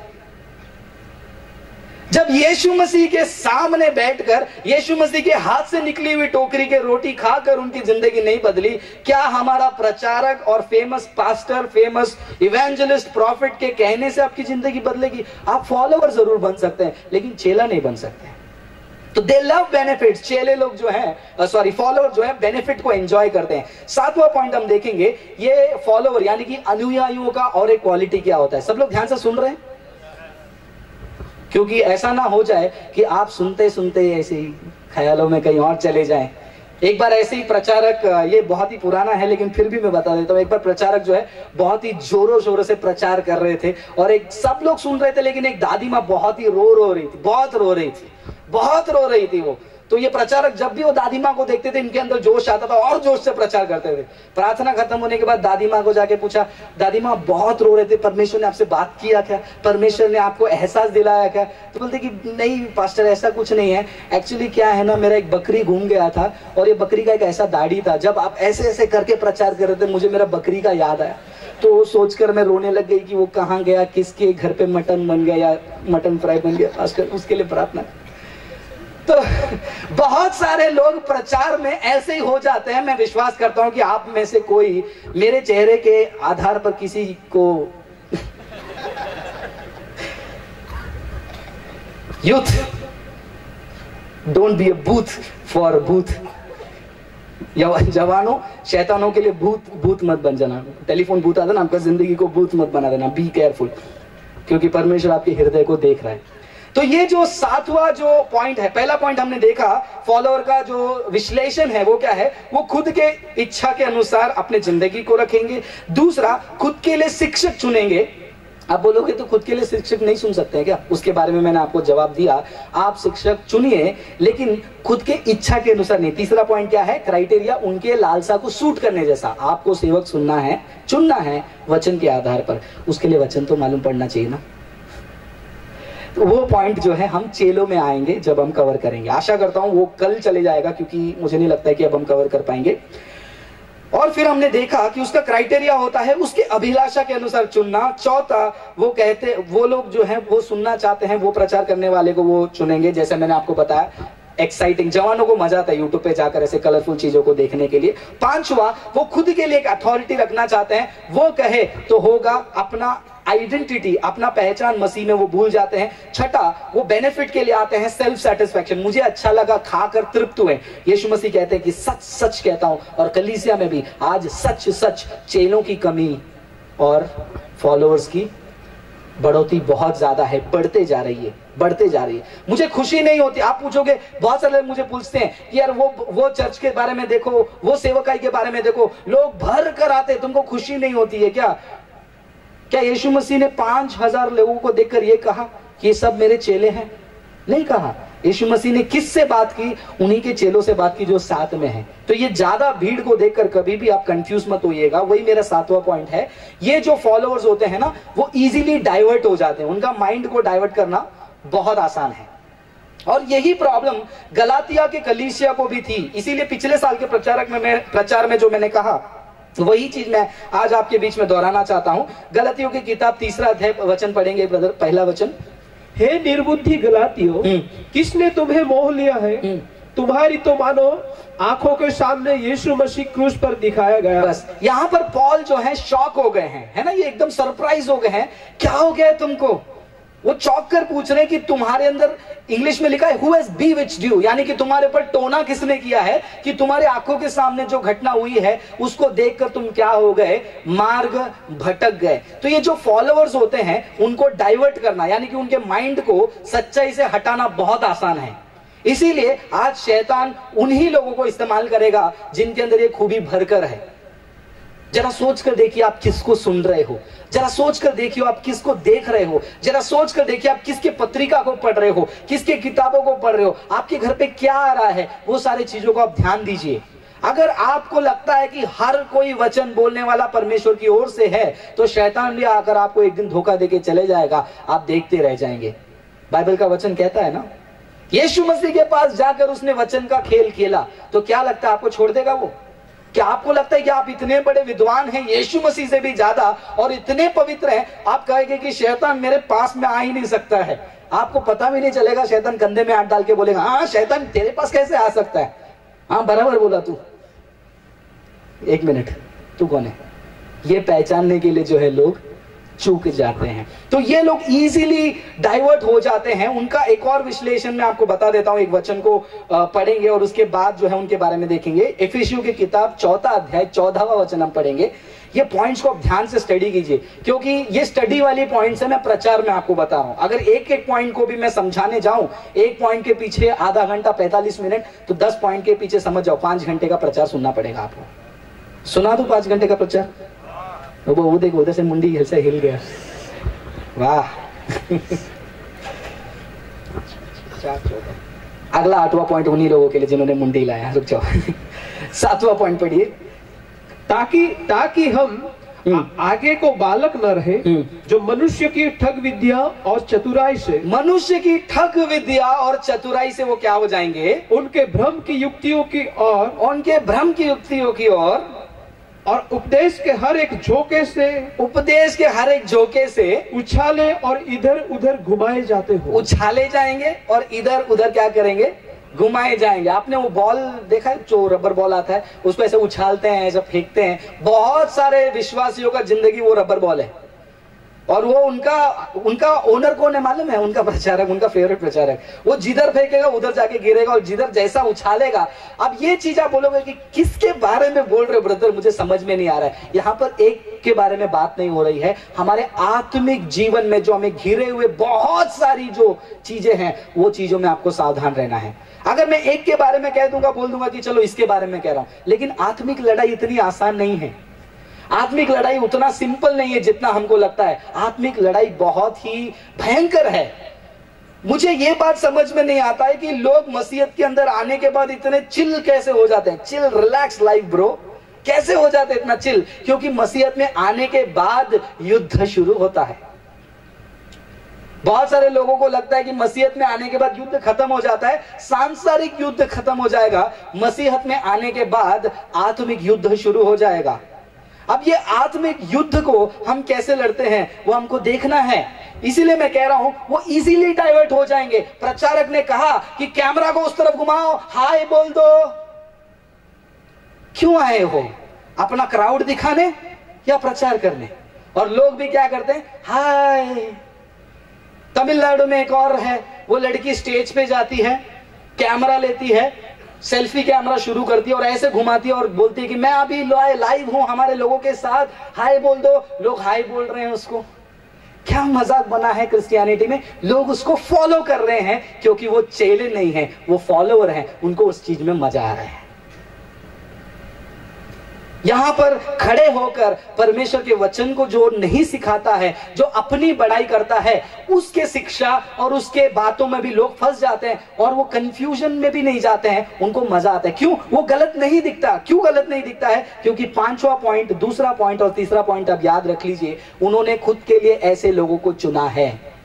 जब यीशु मसीह के सामने बैठकर यीशु मसीह के हाथ से निकली हुई टोकरी के रोटी खाकर उनकी जिंदगी नहीं बदली, क्या हमारा प्रचारक और famous pastor, famous evangelist, prophet के कहने से आपकी जिंदगी बदलेगी? आप फॉलोवर जरूर बन सकते हैं लेकिन चेला नहीं बन सकते। तो दे लव बेनिफिट्स। चेले लोग जो हैं, फॉलोवर जो है बेनिफिट को एंजॉय करते हैं। 7वां पॉइंट हम देखेंगे, ये फॉलोवर यानी कि अनुयायियों का और एक क्वालिटी क्या होता है। सब लोग ध्यान से सुन रहे हैं, क्योंकि ऐसा ना हो जाए कि आप सुनते सुनते ऐसे ही ख्यालों में कहीं और चले जाएं। एक बार ऐसे ही प्रचारक, ये बहुत ही पुराना है लेकिन फिर भी मैं बता देता हूँ। एक बार प्रचारक जो है बहुत ही जोरों शोरों से प्रचार कर रहे थे और एक सब लोग सुन रहे थे, लेकिन एक दादी माँ बहुत ही रो रही थी, बहुत रो रही थी वो। तो ये प्रचारक जब भी वो दादी माँ को देखते थे, इनके अंदर जोश आता था और जोश से प्रचार करते थे। प्रार्थना खत्म होने के बाद दादी माँ को जाके पूछा, दादी माँ बहुत रो रहे थे, परमेश्वर ने आपसे बात किया क्या? परमेश्वर ने आपको एहसास दिलाया क्या? तो बोलते कि नहीं पास्टर, ऐसा कुछ नहीं है। एक्चुअली क्या है ना, मेरा एक बकरी घूम गया था और ये बकरी का एक ऐसा दाढ़ी था, जब आप ऐसे ऐसे करके प्रचार कर रहे थे मुझे मेरा बकरी का याद आया, तो सोचकर मैं रोने लग गई कि वो कहाँ गया, किसके घर पे मटन बन गया या मटन फ्राई बन गया। पास्टर उसके लिए प्रार्थना। तो बहुत सारे लोग प्रचार में ऐसे ही हो जाते हैं। मैं विश्वास करता हूं कि आप में से कोई मेरे चेहरे के आधार पर किसी को youth, don't be a booth for booth. जवानों, शैतानों के लिए भूत मत बन जाना। टेलीफोन बूथ आता ना, आपका जिंदगी को भूत मत बना देना। बी केयरफुल, क्योंकि परमेश्वर आपके हृदय को देख रहा है। तो ये जो 7वां जो पॉइंट है, पहला पॉइंट हमने देखा फॉलोअर का जो विश्लेषण है वो क्या है, वो खुद के इच्छा के अनुसार अपने जिंदगी को रखेंगे। दूसरा, खुद के लिए शिक्षक चुनेंगे। आप बोलोगे तो खुद के लिए शिक्षक नहीं चुन सकते हैं क्या? उसके बारे में मैंने आपको जवाब दिया। आप शिक्षक चुनिए लेकिन खुद के इच्छा के अनुसार नहीं। तीसरा पॉइंट क्या है? क्राइटेरिया उनके लालसा को सूट करने जैसा। आपको सेवक चुनना है वचन के आधार पर। उसके लिए वचन तो मालूम पड़ना चाहिए ना। तो वो पॉइंट जो है हम चेलों में आएंगे जब हम कवर करेंगे। आशा करता हूं वो कल चले जाएगा, क्योंकि मुझे नहीं लगता है कि अब हम कवर कर पाएंगे। और फिर हमने देखा कि उसका क्राइटेरिया होता है उसके अभिलाषा के अनुसार चुनना। चौथा, वो लोग जो हैं वो सुनना चाहते हैं, वो प्रचार करने वाले को वो चुनेंगे। जैसे मैंने आपको बताया, एक्साइटिंग, जवानों को मजा आता है यूट्यूब पे जाकर ऐसे कलरफुल चीजों को देखने के लिए। पांचवा, वो खुद के लिए एक अथॉरिटी रखना चाहते हैं, वो कहे तो होगा। अपना आइडेंटिटी, अपना पहचान मसीह में वो भूल जाते हैं। छठा, वो बेनिफिट के लिए आते हैं, सेल्फ सेटिस्फैक्शन, मुझे अच्छा लगा, खाकर तृप्त हुए। यीशु मसीह कहते हैं कि सच सच कहता हूं, और कलीसिया में भी आज सच सच चेलों की कमी और फॉलोअर्स की बढ़ोतरी बहुत ज्यादा है, बढ़ते जा रही है, बढ़ते जा रही है। मुझे खुशी नहीं होती। आप पूछोगे, बहुत सारे लोग मुझे पूछते हैं कि यार वो चर्च के बारे में देखो, वो सेवकाई के बारे में देखो, लोग भर कर आते, तुमको खुशी नहीं होती है क्या? क्या यीशु मसीह ने 5000 लोगों को देखकर ये कहा कि ये सब मेरे चेले हैं? नहीं कहा। यीशु मसीह ने किससे बात की? उन्हीं के चेलों से बात की जो साथ में है। तो ये ज्यादा भीड़ को देखकर कभी भी आप कंफ्यूज मत होइएगा। वही मेरा 7वां पॉइंट है। ये जो फॉलोअर्स होते हैं ना, वो इजीली डाइवर्ट हो जाते हैं, उनका माइंड को डाइवर्ट करना बहुत आसान है। और यही प्रॉब्लम गलातिया के कलीसिया को भी थी। इसीलिए पिछले साल के प्रचार में जो मैंने कहा, वही चीज मैं आज आपके बीच में दोहराना चाहता हूं। गलातियों की किताब 3 अध्याय वचन पढ़ेंगे ब्रदर। पहला वचन, हे निर्बुद्धि गलातियों, किसने तुम्हें मोह लिया है? तुम्हारी तो मानो आंखों के सामने यीशु मसीह क्रूस पर दिखाया गया। बस यहाँ पर पॉल जो है शॉक हो गए हैं, है ना, ये एकदम सरप्राइज हो गए हैं। क्या हो गया है तुमको? वो चौंक कर पूछ रहे हैं कि तुम्हारे अंदर, इंग्लिश में लिखा है हु हैज बीविच्ड यू, यानी कि तुम्हारे पर टोना किसने किया है कि तुम्हारे आंखों के सामने जो घटना हुई है उसको देखकर तुम क्या हो गए? मार्ग भटक गए। तो ये जो फॉलोअर्स होते हैं उनको डाइवर्ट करना, यानी कि उनके माइंड को सच्चाई से हटाना बहुत आसान है। इसीलिए आज शैतान उन्हीं लोगों को इस्तेमाल करेगा जिनके अंदर ये खूबी भरकर है। जरा सोच कर देखिए आप किसको सुन रहे हो, जरा सोच कर देखिए आप किसको देख रहे हो, जरा सोच कर देखिए आप किसके पत्रिका को पढ़ रहे हो, किसके किताबों को पढ़ रहे हो, आपके घर पे क्या आ रहा है, वो सारी चीजों को आप ध्यान दीजिए। अगर आपको लगता है कि हर कोई वचन बोलने वाला परमेश्वर की ओर से है, तो शैतान भी आकर आपको एक दिन धोखा देके चले जाएगा, आप देखते रह जाएंगे। बाइबल का वचन कहता है ना, यीशु मसीह के पास जाकर उसने वचन का खेल खेला, तो क्या लगता है आपको छोड़ देगा वो? क्या आपको लगता है कि आप इतने बड़े विद्वान हैं, यीशु मसीह से भी ज्यादा, और इतने पवित्र हैं, आप कहेंगे कि शैतान मेरे पास में आ ही नहीं सकता है? आपको पता भी नहीं चलेगा। शैतान कंधे में हाथ डाल के बोलेगा, हाँ शैतान तेरे पास कैसे आ सकता है? हाँ बराबर बोला तू। 1 मिनट, तू कौन है? ये पहचानने के लिए जो है लोग चूक जाते हैं। तो ये लोग इजीली डाइवर्ट हो जाते हैं। उनका एक और विश्लेषण मैं आपको बता देता हूं, एक वचन को पढ़ेंगे और उसके बाद जो है उनके बारे में देखेंगे। इफिसियों की किताब 4 अध्याय 14वां वचन हम पढ़ेंगे। ये पॉइंट्स को आप ध्यान से स्टडी कीजिए, क्योंकि ये स्टडी वाली पॉइंट्स है, मैं प्रचार में आपको बता रहा हूं। अगर एक एक पॉइंट को भी मैं समझाने जाऊं, एक पॉइंट के पीछे आधा घंटा 45 मिनट, तो 10 पॉइंट के पीछे समझ जाओ 5 घंटे का प्रचार सुनना पड़ेगा आपको। सुना दो 5 घंटे का प्रचार? वो देखो उधर से मुंडी ऐसे हिल गया, वाह। अगला 8वां पॉइंट उन्हीं लोगों के लिए जिन्होंने मुंडी लाया। रुक जाओ। 7वां पॉइंट पढ़िए। ताकि हम आगे को बालक न रहे, जो मनुष्य की ठग विद्या और चतुराई से, मनुष्य की ठग विद्या और चतुराई से वो क्या हो जाएंगे? उनके भ्रम की युक्तियों की ओर, उनके भ्रम की युक्तियों की ओर, और उपदेश के हर एक झोंके से उछाले और इधर उधर घुमाए जाते हो। उछाले जाएंगे और इधर उधर क्या करेंगे? घुमाए जाएंगे। आपने वो बॉल देखा है, जो रबर बॉल आता है, उसको ऐसे उछालते हैं, ऐसे फेंकते हैं। बहुत सारे विश्वासियों का जिंदगी वो रबर बॉल है, और वो उनका ओनर कौन है मालूम है? उनका प्रचारक, उनका फेवरेट प्रचारक। वो जिधर फेंकेगा उधर जाके गिरेगा, और जिधर जैसा उछालेगा। अब ये चीज आप बोलोगे कि किसके बारे में बोल रहे हो ब्रदर, मुझे समझ में नहीं आ रहा है। यहाँ पर एक के बारे में बात नहीं हो रही है, हमारे आत्मिक जीवन में जो हमें घिरे हुए बहुत सारी जो चीजें हैं, वो चीजों में आपको सावधान रहना है। अगर मैं एक के बारे में कह दूंगा, बोल दूंगा कि चलो इसके बारे में कह रहा हूं, लेकिन आत्मिक लड़ाई इतनी आसान नहीं है। आत्मिक लड़ाई उतना सिंपल नहीं है जितना हमको लगता है। आत्मिक लड़ाई बहुत ही भयंकर है। मुझे ये बात समझ में नहीं आता है कि लोग मसीहत के अंदर आने के बाद इतने चिल कैसे हो जाते हैं। चिल, रिलैक्स लाइफ ब्रो, कैसे हो जाते हैं इतना चिल? क्योंकि मसीहत में आने के बाद युद्ध शुरू होता है। बहुत सारे लोगों को लगता है कि मसीहत में आने के बाद युद्ध खत्म हो जाता है, सांसारिक युद्ध खत्म हो जाएगा। मसीहत में आने के बाद आत्मिक युद्ध शुरू हो जाएगा। अब ये आत्मिक युद्ध को हम कैसे लड़ते हैं वो हमको देखना है। इसीलिए मैं कह रहा हूं वो इजीली डाइवर्ट हो जाएंगे। प्रचारक ने कहा कि कैमरा को उस तरफ घुमाओ, हाय बोल दो। क्यों आए हो? अपना क्राउड दिखाने या प्रचार करने? और लोग भी क्या करते हैं, हाय। तमिलनाडु में एक और है, वो लड़की स्टेज पे जाती है, कैमरा लेती है, सेल्फी कैमरा शुरू करती है और ऐसे घुमाती है और बोलती है कि मैं अभी लाइव हूं हमारे लोगों के साथ, हाय बोल दो। लोग हाय बोल रहे हैं उसको। क्या मजाक बना है क्रिश्चियनिटी में। लोग उसको फॉलो कर रहे हैं क्योंकि वो चेले नहीं है, वो फॉलोअर हैं, उनको उस चीज में मजा आ रहा है। यहां पर खड़े होकर परमेश्वर के वचन को जो नहीं सिखाता है, जो अपनी बड़ाई करता है, उसके शिक्षा और उसके बातों में भी लोग फंस जाते हैं और वो कंफ्यूजन में भी नहीं जाते हैं, उनको मजा आता है। क्यों? वो गलत नहीं दिखता। क्यों गलत नहीं दिखता है? क्योंकि 5वां पॉइंट, दूसरा पॉइंट और तीसरा पॉइंट आप याद रख लीजिए, उन्होंने खुद के लिए ऐसे लोगों को चुना है।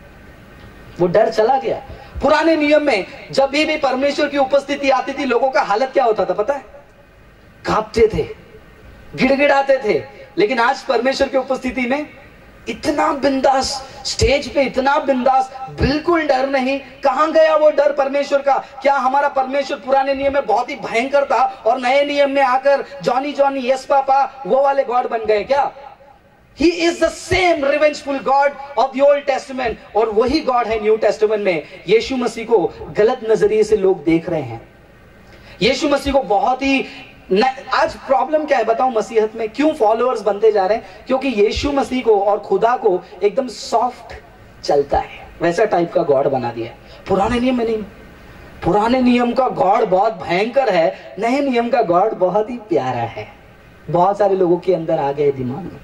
वो डर चला गया। पुराने नियम में जब भी परमेश्वर की उपस्थिति आती थी, लोगों का हालत क्या होता था पता है? कांपते थे, गिड़गिड़ाते थे। लेकिन आज परमेश्वर की उपस्थिति में इतना बिंदास, स्टेज पे इतना बिंदास, बिल्कुल डर नहीं। कहां गया वो डर परमेश्वर का? क्या हमारा परमेश्वर पुराने नियम में बहुत ही भयंकर था और नए नियम में आकर जॉनी जॉनी यस पापा वो वाले गॉड बन गए क्या? He is the same revengeful God of the Old Testament, और वही गॉड है न्यू टेस्टामेंट में। यीशु मसीह को गलत नजरिए से लोग देख रहे हैं। यीशु मसीह को बहुत ही आज प्रॉब्लम क्या है बताऊं मसीहत में? क्यों फॉलोअर्स बनते जा रहे हैं? क्योंकि यीशु मसीह को और खुदा को एकदम सॉफ्ट चलता है, वैसा टाइप का गॉड बना दिया है। पुराने नियम में नहीं। पुराने नियम का गॉड बहुत भयंकर है, नए नियम का गॉड बहुत ही प्यारा है। बहुत सारे लोगों के अंदर आ गए दिमाग में।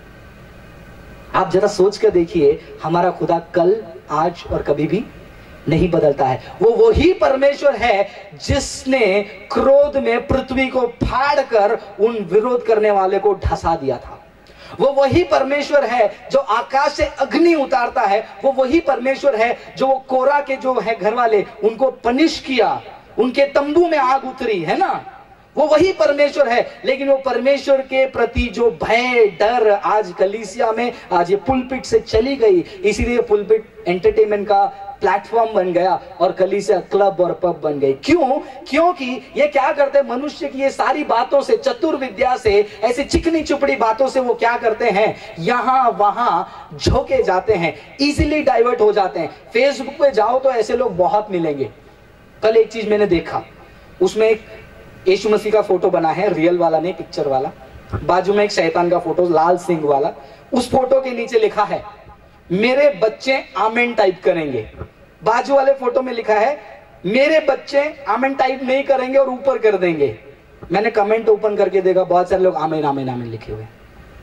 आप जरा सोच कर देखिए, हमारा खुदा कल, आज और कभी भी नहीं बदलता है। वो वही परमेश्वर है जिसने क्रोध में पृथ्वी को फाड़कर उन विरोध करने वाले को ढसा दिया था। वो वही परमेश्वर है जो आकाश से अग्नि उतारता है। वो वही परमेश्वर है जो वो कोरा के जो है घर वाले, उनको पनिश किया, उनके तंबू में आग उतरी, है ना? वो वही परमेश्वर है। लेकिन वो परमेश्वर के प्रति जो भय, डर आज कलीसिया में, आज ये पुलपिट से चली गई। इसीलिए पुलपिट एंटरटेनमेंट का प्लेटफॉर्म बन गया और कलीसिया क्लब और पब बन गई। क्यों? क्योंकि ये क्या करते हैं, मनुष्य की ये सारी बातों से, चतुर्विद्या से, ऐसी चिकनी चुपड़ी बातों से वो क्या करते हैं, यहां वहां झोंके जाते हैं, इजीली डाइवर्ट हो जाते हैं। फेसबुक पे जाओ तो ऐसे लोग बहुत मिलेंगे। कल एक चीज मैंने देखा, उसमें एक यीशु मसीह का फोटो बना है, रियल वाला नहीं, पिक्चर वाला। बाजू में एक शैतान का फोटो, लाल सिंह वाला। उस फोटो के नीचे लिखा है, मेरे बच्चे आमेन टाइप करेंगे। बाजू वाले फोटो में लिखा है, मेरे बच्चे आमेन टाइप नहीं करेंगे और ऊपर कर देंगे। मैंने कमेंट ओपन करके देखा, बहुत सारे लोग आमेन आमेन आमेन लिखे हुए।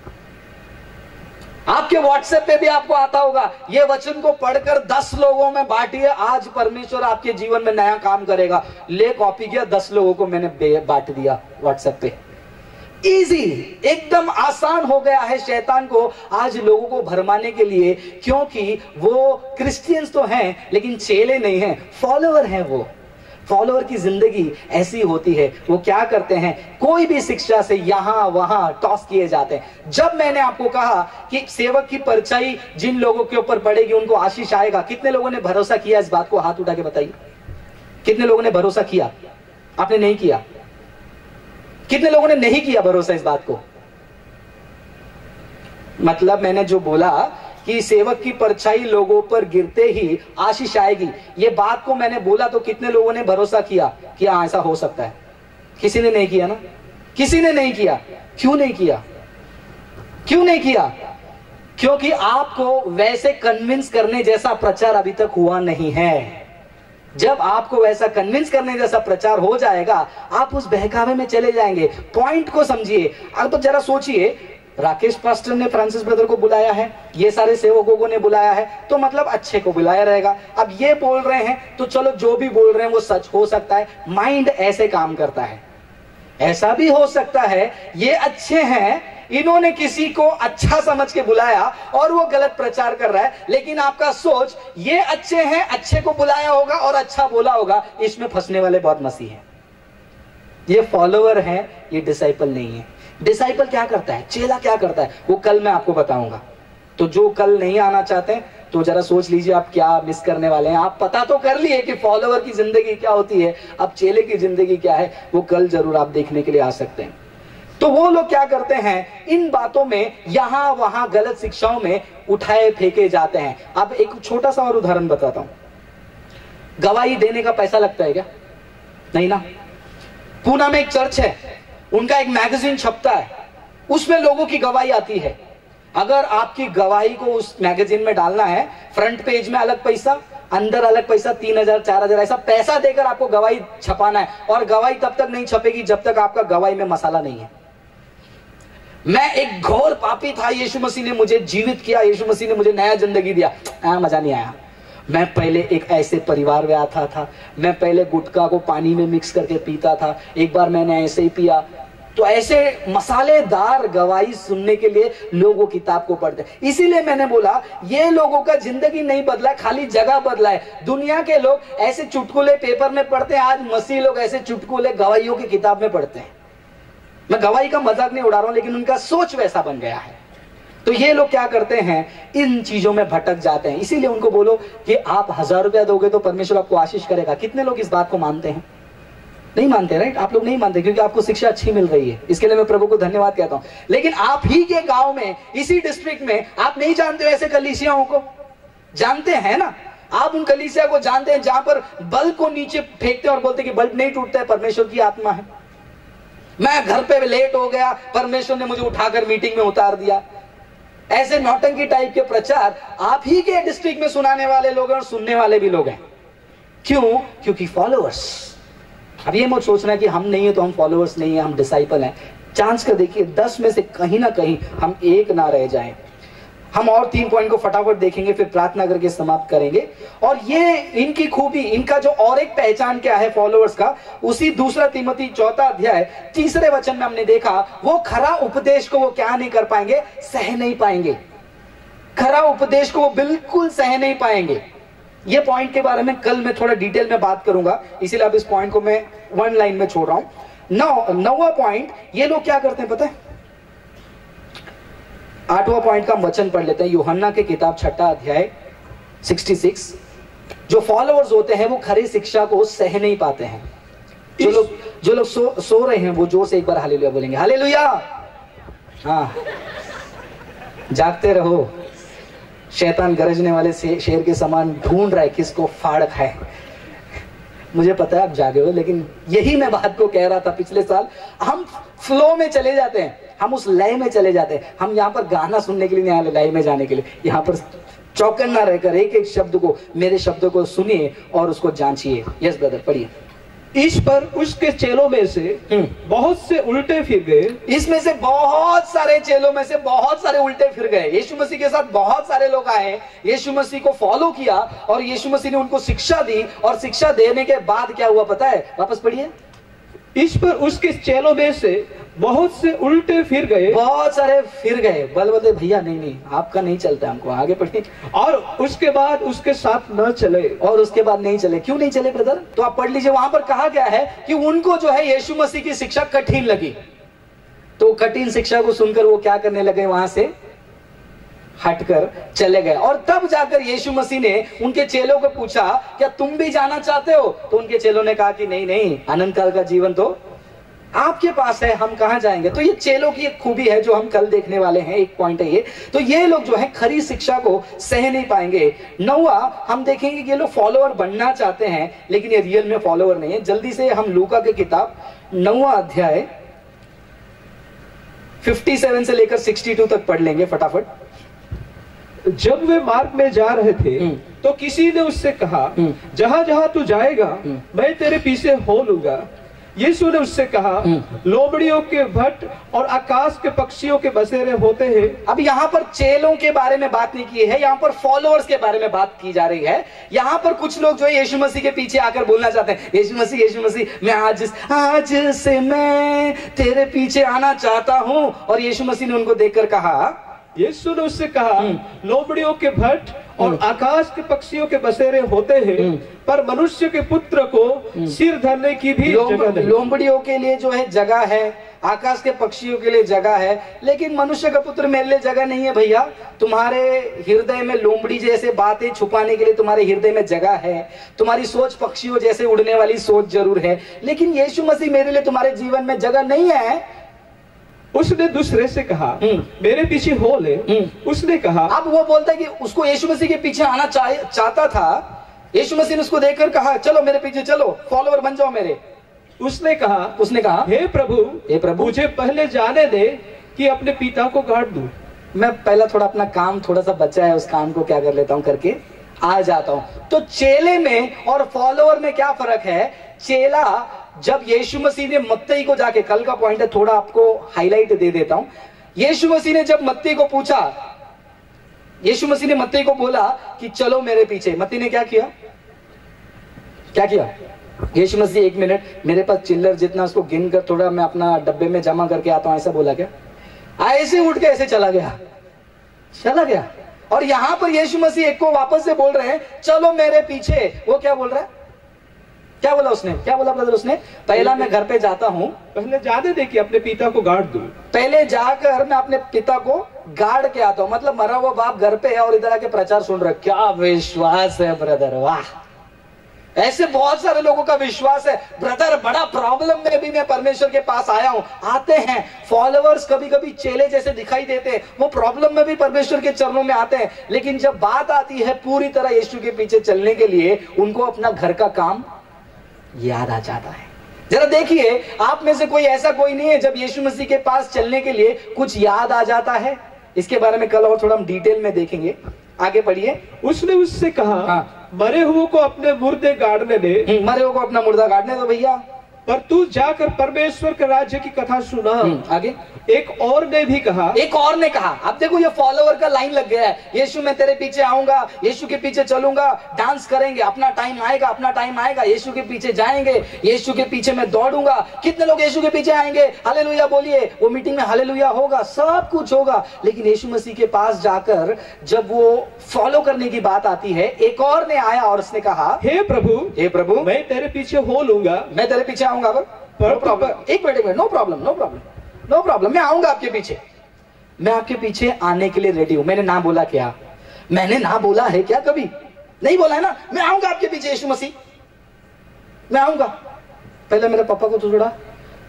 आपके व्हाट्सएप पे भी आपको आता होगा, ये वचन को पढ़कर 10 लोगों में बांटिए, आज परमेश्वर आपके जीवन में नया काम करेगा। ले कॉपी किया, 10 लोगों को मैंने बांट दिया व्हाट्सएप पे। इजी, एकदम आसान हो गया है शैतान को आज लोगों को भरमाने के लिए, क्योंकि वो क्रिश्चियंस तो हैं लेकिन चेले नहीं हैं, फॉलोअर हैं। वो फॉलोअर की जिंदगी ऐसी होती है। वो क्या करते हैं, कोई भी शिक्षा से यहां वहां टॉस किए जाते हैं। जब मैंने आपको कहा कि सेवक की परछाई जिन लोगों के ऊपर पड़ेगी उनको आशीष आएगा, कितने लोगों ने भरोसा किया इस बात को? हाथ उठा के बताइए, कितने लोगों ने भरोसा किया? आपने नहीं किया। कितने लोगों ने नहीं किया भरोसा इस बात को? मतलब मैंने जो बोला कि सेवक की परछाई लोगों पर गिरते ही आशीष आएगी, ये बात को मैंने बोला तो कितने लोगों ने भरोसा किया कि हाँ ऐसा हो सकता है? किसी ने नहीं किया ना, किसी ने नहीं किया। क्यों नहीं किया? क्यों नहीं किया? क्योंकि आपको वैसे कन्विंस करने जैसा प्रचार अभी तक हुआ नहीं है। जब आपको वैसा कन्विंस करने जैसा प्रचार हो जाएगा, आप उस बहकावे में चले जाएंगे। पॉइंट को समझिए। अब तो जरा सोचिए, राकेश पास्टर ने फ्रांसिस ब्रदर को बुलाया है, ये सारे सेवकों ने बुलाया है, तो मतलब अच्छे को बुलाया रहेगा। अब ये बोल रहे हैं तो चलो जो भी बोल रहे हैं वो सच हो सकता है। माइंड ऐसे काम करता है। ऐसा भी हो सकता है ये अच्छे हैं, इन्होंने किसी को अच्छा समझ के बुलाया और वो गलत प्रचार कर रहा है, लेकिन आपका सोच ये अच्छे हैं, अच्छे को बुलाया होगा और अच्छा बोला होगा। इसमें फंसने वाले बहुत मसीह हैं। ये फॉलोअर हैं, ये डिसाइपल नहीं है। डिसाइपल क्या करता है, चेला क्या करता है, वो कल मैं आपको बताऊंगा। तो जो कल नहीं आना चाहते हैं तो जरा सोच लीजिए आप क्या मिस करने वाले हैं। आप पता तो कर लिए कि फॉलोअर की जिंदगी क्या होती है, अब चेले की जिंदगी क्या है, वो कल जरूर आप देखने के लिए आ सकते हैं। तो वो लोग क्या करते हैं, इन बातों में यहां वहां गलत शिक्षाओं में उठाए फेंके जाते हैं। अब एक छोटा सा और उदाहरण बताता हूं। गवाही देने का पैसा लगता है क्या? नहीं ना। पूना में एक चर्च है, उनका एक मैगजीन छपता है, उसमें लोगों की गवाही आती है। अगर आपकी गवाही को उस मैगजीन में डालना है, फ्रंट पेज में अलग पैसा, अंदर अलग पैसा, 3000 4000 ऐसा पैसा देकर आपको गवाही छपाना है। और गवाही तब तक नहीं छपेगी जब तक आपका गवाही में मसाला नहीं है। मैं एक घोर पापी था, यीशु मसीह ने मुझे जीवित किया, यीशु मसीह ने मुझे नया जिंदगी दिया। मजा नहीं आया। मैं पहले एक ऐसे परिवार में आता था, मैं पहले गुटखा को पानी में मिक्स करके पीता था, एक बार मैंने ऐसे ही पिया। तो ऐसे मसालेदार गवाही सुनने के लिए लोग वो किताब को पढ़ते। इसीलिए मैंने बोला ये लोगों का जिंदगी नहीं बदला, खाली जगह बदला है। दुनिया के लोग ऐसे चुटकुले पेपर में पढ़ते हैं, आज मसीह लोग ऐसे चुटकुले गवाहियों की किताब में पढ़ते हैं। मैं गवाही का मजाक नहीं उड़ा रहा हूं, लेकिन उनका सोच वैसा बन गया है। तो ये लोग क्या करते हैं, इन चीजों में भटक जाते हैं। इसीलिए उनको बोलो कि आप 1000 रुपया दोगे तो परमेश्वर आपको आशीष करेगा। कितने लोग इस बात को मानते हैं? नहीं मानते, राइट? आप लोग नहीं मानते क्योंकि आपको शिक्षा अच्छी मिल रही है। इसके लिए मैं प्रभु को धन्यवाद कहता हूं। लेकिन आप ही के गांव में, इसी डिस्ट्रिक्ट में आप नहीं जानते हो ऐसे कलीसियाओं को? जानते हैं ना, आप उन कलीसिया को जानते हैं जहां पर बल्ब को नीचे फेंकते हैं और बोलते कि बल्ब नहीं टूटता है, परमेश्वर की आत्मा है। मैं घर पे लेट हो गया, परमेश्वर ने मुझे उठाकर मीटिंग में उतार दिया। ऐसे नौटंकी टाइप के प्रचार आप ही के डिस्ट्रिक्ट में सुनाने वाले लोग हैं और सुनने वाले भी लोग हैं। क्यों? क्योंकि फॉलोअर्स। अब ये मत सोचना कि हम नहीं है तो हम फॉलोअर्स नहीं है, हम डिसाइपल हैं। चांस कर देखिए 10 में से कहीं ना कहीं हम एक ना रह जाएं। हम और 3 पॉइंट को फटाफट देखेंगे, फिर प्रार्थना करके समाप्त करेंगे। और ये इनकी खूबी, इनका जो और एक पहचान क्या है फॉलोअर्स का, उसी 2 तीमुथी 4 अध्याय 3 वचन में हमने देखा, वो खरा उपदेश को वो क्या नहीं कर पाएंगे, सह नहीं पाएंगे। खरा उपदेश को वो बिल्कुल सह नहीं पाएंगे। ये पॉइंट के बारे में कल मैं थोड़ा डिटेल में बात करूंगा, इसीलिए अब इस पॉइंट को मैं 1 लाइन में छोड़ रहा हूं। 9वां पॉइंट, ये लोग क्या करते हैं पता है? 8वां पॉइंट का वचन पढ़ लेते हैं, यूहन्ना के किताब 6 अध्याय 66। जो फॉलोअर्स होते हैं वो खरी शिक्षा को सह नहीं पाते हैं। जो लोग सो रहे हैं वो जोर से एक बार हालेलुया बोलेंगे। हालेलुया। हाँ, जागते रहो। शैतान गरजने वाले शेर के समान ढूंढ रहा है किसको फाड़ खाए। मुझे पता है आप जागे हो, लेकिन यही मैं बात को कह रहा था पिछले साल। हम फ्लो में चले जाते हैं, हम उस लय में चले जाते हैं। हम यहाँ पर गाना सुनने के लिए नहीं आए, लय में जाने के लिए। यहाँ पर चौकन्ना रहकर एक एक शब्द को, मेरे शब्दों को सुनिए और उसको जांचिए। यस ब्रदर, पढ़िए। इस पर उसके चेलों में से बहुत से उल्टे फिर गए। इसमें से बहुत सारे चेलों में से बहुत सारे उल्टे फिर गए। यीशु मसीह के साथ बहुत सारे लोग आए, यीशु मसीह को फॉलो किया और यीशु मसीह ने उनको शिक्षा दी। और शिक्षा देने के बाद क्या हुआ पता है? वापस पढ़िए। इस पर उसके चेलों में से बहुत से उल्टे फिर गए। बहुत सारे फिर गए। बलबले भैया नहीं आपका नहीं चलता, हमको आगे पढ़िए। और उसके बाद उसके साथ न चले। और उसके बाद नहीं चले। क्यों नहीं चले ब्रदर? तो आप पढ़ लीजिए। वहां पर कहा गया है कि उनको जो है यीशु मसीह की शिक्षा कठिन लगी। तो कठिन शिक्षा को सुनकर वो क्या करने लगे, वहां से हटकर चले गए। और तब जाकर यीशु मसीह ने उनके चेलों को पूछा, क्या तुम भी जाना चाहते हो? तो उनके चेलों ने कहा कि नहीं, अनंत काल का जीवन तो आपके पास है, हम कहां जाएंगे। तो ये चेलों की एक खूबी है जो हम कल देखने वाले हैं। एक पॉइंट है ये। तो ये लोग जो है खरी शिक्षा को सह नहीं पाएंगे। 9वां हम देखेंगे कि ये लोग फॉलोअर बनना चाहते हैं, लेकिन ये रियल में फॉलोअर नहीं है। जल्दी से हम लूका के किताब 9वां अध्याय 57 से लेकर 62 तक पढ़ लेंगे फटाफट। जब वे मार्ग में जा रहे थे तो किसी ने उससे कहा, जहां जहां तू जाएगा मैं तेरे पीछे हो लूंगा। यीशु ने उससे कहा, लोमड़ियों के भट्ट और आकाश के पक्षियों के बसेरे होते हैं। अब यहाँ पर चेलों के बारे में बात नहीं की है, यहाँ पर फॉलोअर्स के बारे में बात की जा रही है। यहाँ पर कुछ लोग जो है यीशु मसीह के पीछे आकर बोलना चाहते हैं, यीशु मसीह मैं आज से मैं तेरे पीछे आना चाहता हूँ। और यीशु मसीह ने उनको देखकर कहा, यीशु ने उससे कहा, लोमड़ियों के भट्ट और आकाश के पक्षियों के बसेरे होते हैं, पर मनुष्य के पुत्र को सिर धरने की भी जगह नहीं। लोमड़ियों के लिए जो है जगह है, आकाश के पक्षियों के लिए जगह है, लेकिन मनुष्य का पुत्र मेरे लिए जगह नहीं है। भैया, तुम्हारे हृदय में लोमड़ी जैसे बातें छुपाने के लिए तुम्हारे हृदय में जगह है, तुम्हारी सोच पक्षियों जैसे उड़ने वाली सोच जरूर है, लेकिन यीशु मसीह मेरे लिए तुम्हारे जीवन में जगह नहीं है। उसने दूसरे से कहा, मेरे पीछे हो ले। उसने कहा, अब वो बोलता है कि उसको यीशु मसीह के पीछे आना चाहता था। यीशु मसीह ने उसको देखकर कहा, चलो मेरे पीछे चलो, फॉलोवर बन जाओ मेरे। उसने कहा, हे प्रभु, मुझे पहले जाने दे कि अपने पिता को गाड़ दूं। मैं पहला थोड़ा अपना काम थोड़ा सा बचा है, उस काम को क्या कर लेता हूं, करके आ जाता हूं। तो चेले में और फॉलोवर में क्या फर्क है? चेला, जब यीशु मसीह ने मत्ती को जाके, कल का पॉइंट है, थोड़ा आपको हाईलाइट दे देता हूं। यीशु मसीह ने जब मत्ती को पूछा, यीशु मसीह ने मत्ती को बोला कि चलो मेरे पीछे, मत्ती ने क्या किया? यीशु मसीह, 1 मिनट, मेरे पास चिल्लर जितना, उसको गिन कर थोड़ा मैं अपना डब्बे में जमा करके आता हूं, ऐसा बोला क्या? ऐसे उठ के ऐसे चला गया। और यहां पर यीशु मसीह एक को वापस से बोल रहे हैं, चलो मेरे पीछे। वो क्या बोल रहा है? क्या बोला उसने? क्या बोला ब्रदर उसने? पहला मैं घर पे जाता हूं, पहले जाने दे कि अपने पिता को गाड़ दूं। पहले जाकर मैं अपने पिता को गाड़ के आता हूं। मतलब मरा हुआ बाप घर पे है और इधर आके प्रचार सुन रहा है। क्या विश्वास है ब्रदर, वाह! ऐसे बहुत सारे लोगों का विश्वास है, ब्रदर बड़ा प्रॉब्लम में भी मैं परमेश्वर के पास आया हूं। आते हैं फॉलोअर्स, कभी कभी चेले जैसे दिखाई देते हैं, वो प्रॉब्लम में भी परमेश्वर के चरणों में आते हैं, लेकिन जब बात आती है पूरी तरह यीशु के पीछे चलने के लिए, उनको अपना घर का काम याद आ जाता है। जरा देखिए, आप में से कोई ऐसा कोई नहीं है जब यीशु मसीह के पास चलने के लिए कुछ याद आ जाता है? इसके बारे में कल और थोड़ा हम डिटेल में देखेंगे। आगे पढ़िए। उसने उससे कहा, मरे हुए को अपने मुर्दे गाड़ने दे। मरे हुए को अपना मुर्दा गाड़ने दो भैया, पर तू जाकर परमेश्वर के राज्य की कथा सुना। आगे एक और ने कहा, अब देखो ये फॉलोवर का लाइन लग गया है। यीशु मैं तेरे पीछे आऊंगा, यीशु के पीछे चलूंगा, डांस करेंगे, अपना टाइम आएगा, यीशु के पीछे जाएंगे, यीशु के पीछे मैं दौड़ूंगा। कितने लोग यीशु के पीछे आएंगे? हालेलुया बोलिए। वो मीटिंग में हालेलुया होगा, सब कुछ होगा, लेकिन यीशु मसीह के पास जाकर जब वो फॉलो करने की बात आती है, एक और ने आया और उसने कहा, हे प्रभु, मैं तेरे पीछे हो लूंगा, मैं तेरे पीछे आऊंगा। एक मिनट, नो प्रॉब्लम, मैं आऊंगा आपके पीछे, मैं आपके पीछे आने के लिए रेडी हूं। मैंने ना बोला क्या? मैंने ना बोला है क्या? कभी नहीं बोला है ना? मैं आऊंगा आपके पीछे, यीशु मसीह, मैं आऊंगा। पहले मेरे पापा को तो थोड़ा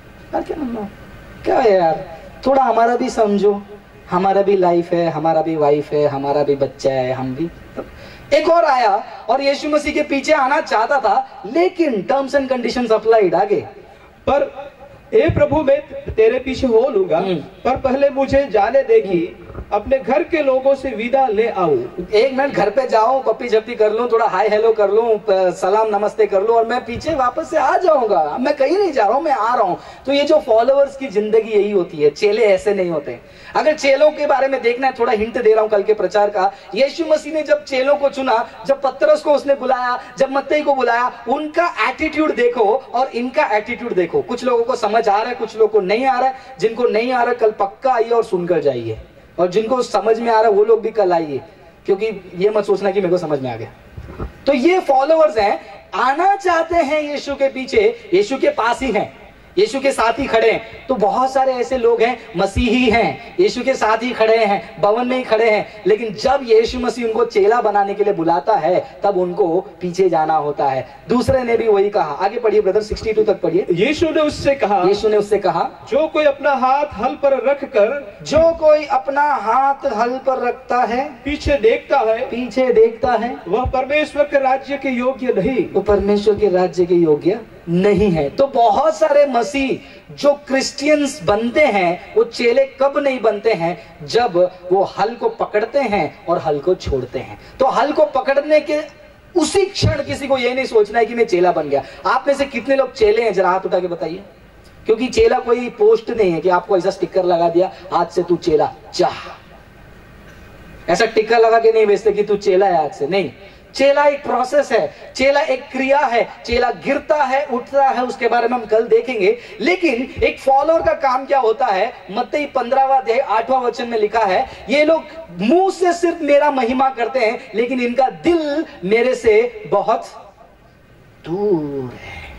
क्या है यार, थोड़ा हमारा भी समझो, हमारा भी लाइफ है, हमारा भी वाइफ है, हमारा भी बच्चा है, हम भी। एक और आया और यीशु मसीह के पीछे आना चाहता था, लेकिन टर्म्स एंड कंडीशंस अप्लाइड। आगे, पर हे प्रभु मैं तेरे पीछे हो लूंगा, पर पहले मुझे जाने दे कि अपने घर के लोगों से विदा ले आऊं। 1 मिनट, घर पे जाऊं, पप्पी झप्पी कर लूं, थोड़ा हाय हेलो कर लूं, सलाम नमस्ते कर लूं और मैं पीछे वापस से आ जाऊंगा। मैं कहीं नहीं जा रहा हूं, मैं आ रहा हूं। तो ये जो फॉलोअर्स की जिंदगी यही होती है, चेले ऐसे नहीं होते। अगर चेलों के बारे में देखना है, थोड़ा हिंट दे रहा हूं कल के प्रचार का। यीशु मसीह ने जब चेलों को चुना, जब पतरस को उसने बुलाया, जब मत्ती को बुलाया, उनका एटीट्यूड देखो और इनका एटीट्यूड देखो। कुछ लोगों को समझ आ रहा है, कुछ लोगों को नहीं आ रहा है। जिनको नहीं आ रहा कल पक्का आइए और सुनकर जाइए, और जिनको समझ में आ रहा है वो लोग भी कल आइए, क्योंकि ये मत सोचना कि मेरे को समझ में आ गया। तो ये फॉलोअर्स हैं, आना चाहते हैं यीशु के पीछे, यीशु के पास ही हैं, यीशु के साथ ही खड़े हैं। तो बहुत सारे ऐसे लोग हैं, मसीही हैं, यीशु के साथ ही खड़े हैं, भवन में ही खड़े हैं, लेकिन जब यीशु मसीह उनको चेला बनाने के लिए बुलाता है तब उनको पीछे जाना होता है। दूसरे ने भी वही कहा। आगे पढ़िए ब्रदर, 62 तक पढ़िए। यीशु ने उससे कहा, जो कोई अपना हाथ हल पर रखता है, पीछे देखता है, वह परमेश्वर के राज्य के योग्य नहीं। वो परमेश्वर के राज्य के योग्य नहीं है। तो बहुत सारे मसीह जो क्रिश्चियंस बनते हैं, वो चेले कब नहीं बनते हैं? जब वो हल को पकड़ते हैं और हल को छोड़ते हैं। तो हल को पकड़ने के उसी क्षण किसी को ये नहीं सोचना है कि मैं चेला बन गया। आप में से कितने लोग चेले हैं? जरा हाथ उठा के बताइए। क्योंकि चेला कोई पोस्ट नहीं है कि आपको ऐसा स्टिकर लगा दिया, आज से तू चेला चाह, ऐसा टिक्का लगा के नहीं बेचते कि तू चेला है आज से। नहीं, चेला एक प्रोसेस है, चेला एक क्रिया है, चेला गिरता है, उठता है, उसके बारे में हम कल देखेंगे। लेकिन एक फॉलोअर का काम क्या होता है? मत्ती 15वां अध्याय 8वां वचन में लिखा है, ये लोग मुंह से सिर्फ मेरा महिमा करते हैं, लेकिन इनका दिल मेरे से बहुत दूर है।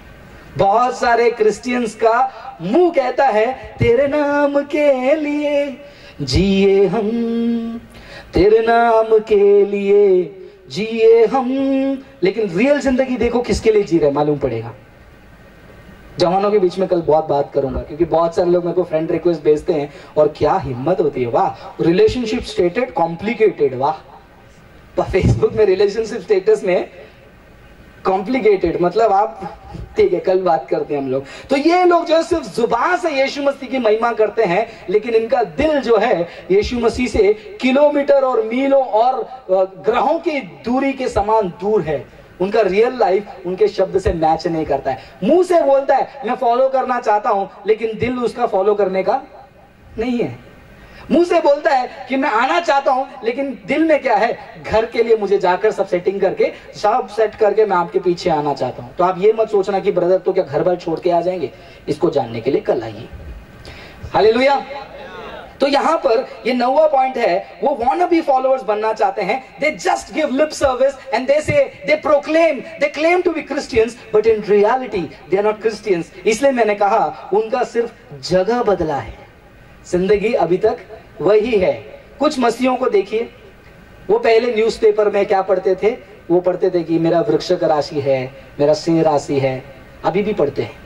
बहुत सारे क्रिश्चियंस का मुंह कहता है तेरे नाम के लिए जिए हम, तेरे नाम के लिए जिए हम, लेकिन रियल जिंदगी देखो किसके लिए जी रहे मालूम पड़ेगा। जवानों के बीच में कल बहुत बात करूंगा, क्योंकि बहुत सारे लोग मेरे को फ्रेंड रिक्वेस्ट भेजते हैं और क्या हिम्मत होती है, वाह रिलेशनशिप स्टेटेड कॉम्प्लिकेटेड, वाह फेसबुक में रिलेशनशिप स्टेटस में कॉम्प्लिकेटेड, मतलब आप ठीक है कल बात करते हैं हम लोग। तो ये लोग जो है सिर्फ जुबान से यीशु मसीह की महिमा करते हैं, लेकिन इनका दिल जो है यीशु मसीह से किलोमीटर और मीलों और ग्रहों की दूरी के समान दूर है। उनका रियल लाइफ उनके शब्द से मैच नहीं करता है। मुंह से बोलता है मैं फॉलो करना चाहता हूं, लेकिन दिल उसका फॉलो करने का नहीं है। मुंह से बोलता है कि मैं आना चाहता हूं, लेकिन दिल में क्या है, घर के लिए मुझे जाकर सब सेटिंग करके सब सेट करके मैं आपके पीछे आना चाहता हूं। तो आप ये मत सोचना कि ब्रदर तो क्या घर बार छोड़ के आ जाएंगे, इसको जानने के लिए कल आइए। हालेलुया। तो यहां पर ये 9वां पॉइंट है, वो wannabe फॉलोअर्स बनना चाहते हैं। They just give lip service and they say they proclaim, they claim to be Christians, but in reality they are not Christians. इसलिए मैंने कहा उनका सिर्फ जगह बदला है, जिंदगी अभी तक वही है। कुछ मसीहों को देखिए, वो पहले न्यूज़पेपर में क्या पढ़ते थे, वो पढ़ते थे कि मेरा वृश्चिक राशि है, मेरा सिंह राशि है, अभी भी पढ़ते हैं।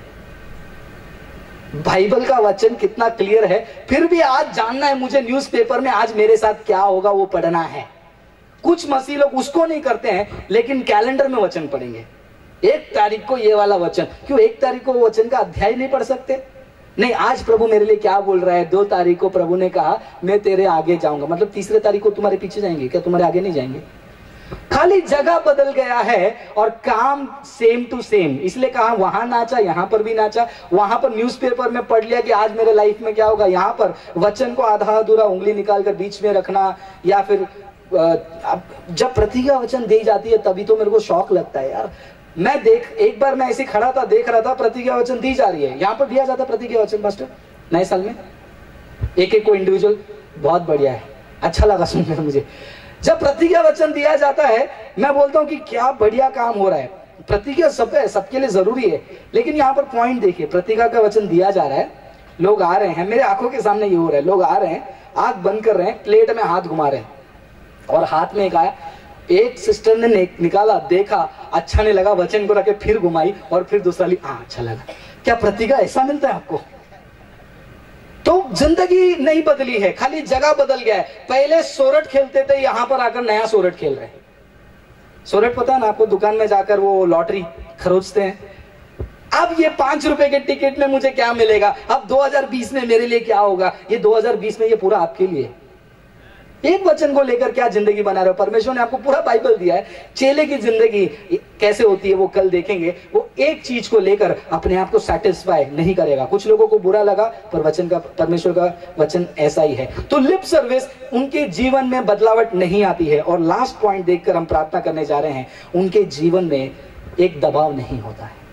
बाइबल का वचन कितना क्लियर है, फिर भी आज जानना है मुझे न्यूज़पेपर में आज मेरे साथ क्या होगा वो पढ़ना है। कुछ मसीह लोग उसको नहीं करते हैं, लेकिन कैलेंडर में वचन पढ़ेंगे, 1 तारीख को ये वाला वचन। क्यों 1 तारीख को वो वचन का अध्याय नहीं पढ़ सकते? नहीं, आज प्रभु मेरे लिए क्या बोल रहा है। 2 तारीख को प्रभु ने कहा मैं तेरे आगे जाऊंगा, मतलब 3 तारीख को तुम्हारे पीछे जाएंगे क्या, तुम्हारे आगे नहीं जाएंगे? खाली जगह बदल गया है और काम सेम टू सेम। इसलिए कहा वहां नाचा, यहां पर भी नाचा। वहां पर न्यूज़पेपर में पढ़ लिया कि आज मेरे लाइफ में क्या होगा, यहां पर वचन को आधा अधूरा उंगली निकाल कर बीच में रखना, या फिर जब प्रतिज्ञा वचन दी जाती है तभी तो मेरे को शौक लगता है यार। मैं एक बार मैं ऐसे खड़ा था, देख रहा था प्रतिज्ञा वचन दी जा रही है, यहाँ पर दिया जाता प्रतिज्ञा वचन मास्टर नए साल में एक को इंडिविजुअल, बहुत बढ़िया है, अच्छा लगा सुनकर मुझे। जब प्रतिज्ञा वचन दिया जाता है मैं बोलता हूँ कि क्या बढ़िया काम हो रहा है। प्रतिज्ञा सबके लिए जरूरी है, लेकिन यहाँ पर पॉइंट देखिए, प्रतिज्ञा का वचन दिया जा रहा है, लोग आ रहे हैं, मेरे आंखों के सामने ये हो रहा है, लोग आ रहे हैं, आंख बंद कर रहे हैं, प्लेट में हाथ घुमा रहे हैं, और हाथ में एक आया, एक सिस्टर ने निकाला, देखा, अच्छा नहीं लगा, वचन को रखे, फिर घुमाई और फिर दूसरा ली, अच्छा लगा। क्या प्रतिज्ञा ऐसा मिलता है आपको? तो जिंदगी नहीं बदली है, खाली जगह बदल गया है। पहले सोरठ खेलते थे, यहां पर आकर नया सोरठ खेल रहे हैं। सोरठ पता है ना आपको, दुकान में जाकर वो लॉटरी खरोचते हैं। अब ये 5 रुपए के टिकट में मुझे क्या मिलेगा, अब 2020 में मेरे लिए क्या होगा, ये 2020 में ये पूरा आपके लिए। एक वचन को लेकर क्या जिंदगी बना रहे हो? परमेश्वर ने आपको पूरा बाइबल दिया है। चेले की जिंदगी कैसे होती है वो कल देखेंगे। वो एक चीज को लेकर अपने आप को सेटिस्फाई नहीं करेगा। कुछ लोगों को बुरा लगा, पर वचन का, परमेश्वर का वचन ऐसा ही है। तो लिप सर्विस उनके जीवन में बदलावट नहीं आती है। और लास्ट पॉइंट देखकर हम प्रार्थना करने जा रहे हैं, उनके जीवन में एक दबाव नहीं होता है।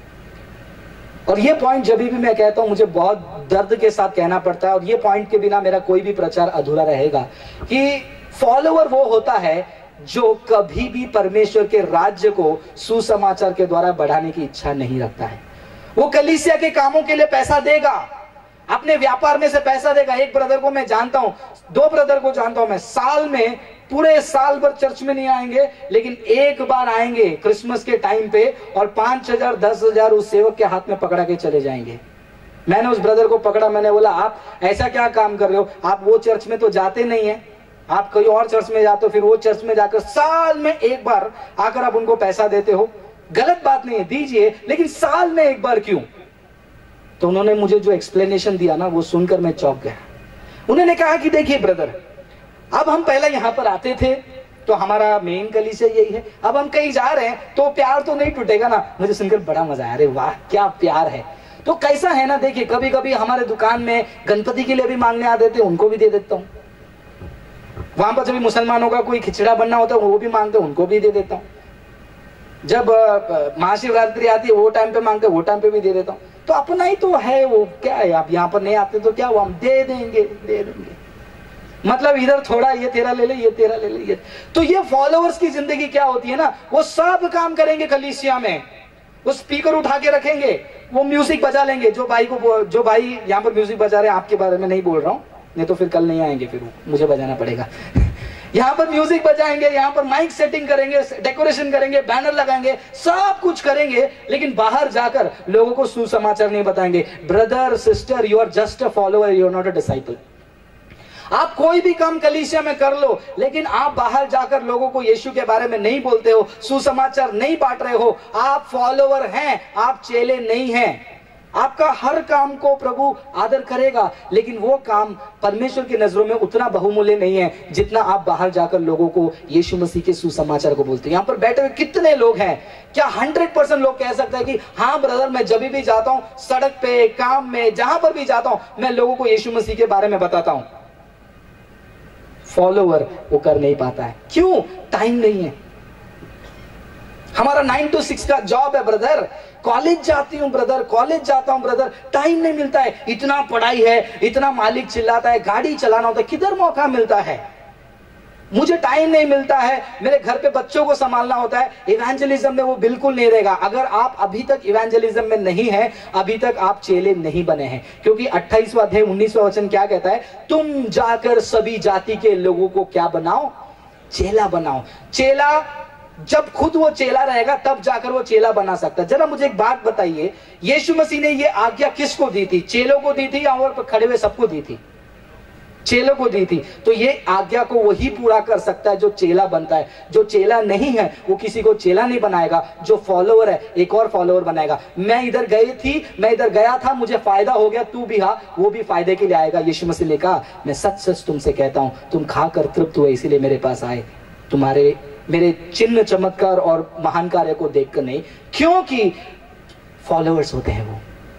और ये पॉइंट जब भी मैं कहता हूं मुझे बहुत दर्द के साथ कहना पड़ता है, और ये पॉइंट के बिना मेरा कोई भी प्रचार अधूरा रहेगा, कि फॉलोअर वो होता है जो कभी भी परमेश्वर के राज्य को सुसमाचार के द्वारा बढ़ाने की इच्छा नहीं रखता है। वो कलीसिया के कामों के लिए पैसा देगा, अपने व्यापार में से पैसा देगा। एक ब्रदर को मैं जानता हूं, 2 ब्रदर को जानता हूं मैं, साल में पूरे साल भर चर्च में नहीं आएंगे, लेकिन एक बार आएंगे क्रिसमस के टाइम पे, और 5,000 10,000 उस सेवक के हाथ में पकड़ा के चले जाएंगे। मैंने उस ब्रदर को पकड़ा, मैंने बोला आप ऐसा क्या काम कर रहे हो, आप वो चर्च में तो जाते नहीं है, आप कहीं और चर्च में जाते हो, फिर वो चर्च में जाकर साल में एक बार आकर आप उनको पैसा देते हो। गलत बात नहीं है, दीजिए, लेकिन साल में एक बार क्यों? तो उन्होंने मुझे जो एक्सप्लेनेशन दिया ना, वो सुनकर मैं चौंक गया। उन्होंने कहा कि देखिए ब्रदर, अब हम पहले यहां पर आते थे तो हमारा मेन कलीसिया यही है, अब हम कहीं जा रहे हैं तो प्यार तो नहीं टूटेगा ना। मुझे सुनकर बड़ा मजा आया, अरे वाह क्या प्यार है। तो कैसा है ना, देखिए कभी कभी हमारे दुकान में गणपति के लिए भी मांगने आ देते, उनको भी दे देता हूँ। वहां पर जब मुसलमानों का कोई खिचड़ा बनना होता है वो भी मांगते, उनको भी दे देता हूँ। जब महाशिवरात्रि आती है वो टाइम पे मांगते, वो टाइम पे भी दे देता हूँ। तो अपना ही तो है, वो क्या है, आप यहाँ पर नहीं आते तो क्या हुआ, हम दे देंगे। मतलब इधर थोड़ा ये तेरा ले ले, ये तेरा ले ले, ये। तो ये फॉलोअर्स की जिंदगी क्या होती है ना, वो सब काम करेंगे कलीसिया में, वो स्पीकर उठा के रखेंगे, वो म्यूजिक बजा लेंगे। जो भाई यहाँ पर म्यूजिक बजा रहे हैं, आपके बारे में नहीं बोल रहा हूँ, नहीं तो फिर कल नहीं आएंगे, फिर मुझे बजाना पड़ेगा। यहाँ पर म्यूजिक बजाएंगे, यहाँ पर माइक सेटिंग करेंगे, डेकोरेशन करेंगे, बैनर लगाएंगे, सब कुछ करेंगे, लेकिन बाहर जाकर लोगों को सुसमाचार नहीं बताएंगे। Brother sister, you are just a follower, you are not a disciple. आप कोई भी काम कलीसिया में कर लो, लेकिन आप बाहर जाकर लोगों को यीशु के बारे में नहीं बोलते हो, सुसमाचार नहीं बांट रहे हो, आप फॉलोअर हैं, आप चेले नहीं हैं। आपका हर काम को प्रभु आदर करेगा, लेकिन वो काम परमेश्वर की नजरों में उतना बहुमूल्य नहीं है जितना आप बाहर जाकर लोगों को यीशु मसीह के सुसमाचार को बोलते हैं। यहाँ पर बैठे हुए कितने लोग हैं, क्या 100% लोग कह सकते हैं कि हाँ ब्रदर, मैं जब भी जाता हूं, सड़क पे, काम में, जहां पर भी जाता हूं, मैं लोगों को यीशु मसीह के बारे में बताता हूं? फॉलोवर वो कर नहीं पाता है। क्यों? टाइम नहीं है। हमारा 9 to 6 का जॉब है ब्रदर, कॉलेज जाती हूँ ब्रदर, कॉलेज जाता हूँ ब्रदर, टाइम नहीं मिलता है। इतना पढ़ाई है, इतना मालिक चिल्लाता है, गाड़ी चलाना होता है, किधर मौका मिलता है? मुझे टाइम नहीं मिलता है, मेरे घर पे बच्चों को संभालना होता है। इवेंजलिज्म में वो बिल्कुल नहीं रहेगा। अगर आप अभी तक इवेंजलिज्म में नहीं है, अभी तक आप चेले नहीं बने हैं, क्योंकि 28वां अध्याय 19वां वचन क्या कहता है? तुम जाकर सभी जाति के लोगों को क्या बनाओ? चेला बनाओ। चेला जब खुद वो चेला रहेगा तब जाकर वो चेला बना सकता है। जरा मुझे एक बात बताइए, यीशु मसीह ने ये आज्ञा किसको दी थी? चेलों को दी थी या और खड़े हुए सबको दी थी? चेलों को दी थी। तो ये आज्ञा को वही पूरा कर सकता है जो चेला बनता है। जो चेला नहीं है वो किसी को चेला नहीं बनाएगा, जो फॉलोअर है एक और फॉलोअर बनाएगा। मैं इधर गया था, मुझे फायदा हो गया, तू भी हाँ, वो भी फायदे के लिए आएगा। यीशु मसीह ने कहा, मैं सच सच तुमसे कहता हूं, तुम खाकर तृप्त हुए इसीलिए मेरे पास आए, तुम्हारे मेरे चिन्ह चमत्कार और महान कार्य को देखकर नहीं, क्योंकि फॉलोअर्स होते हैं वो।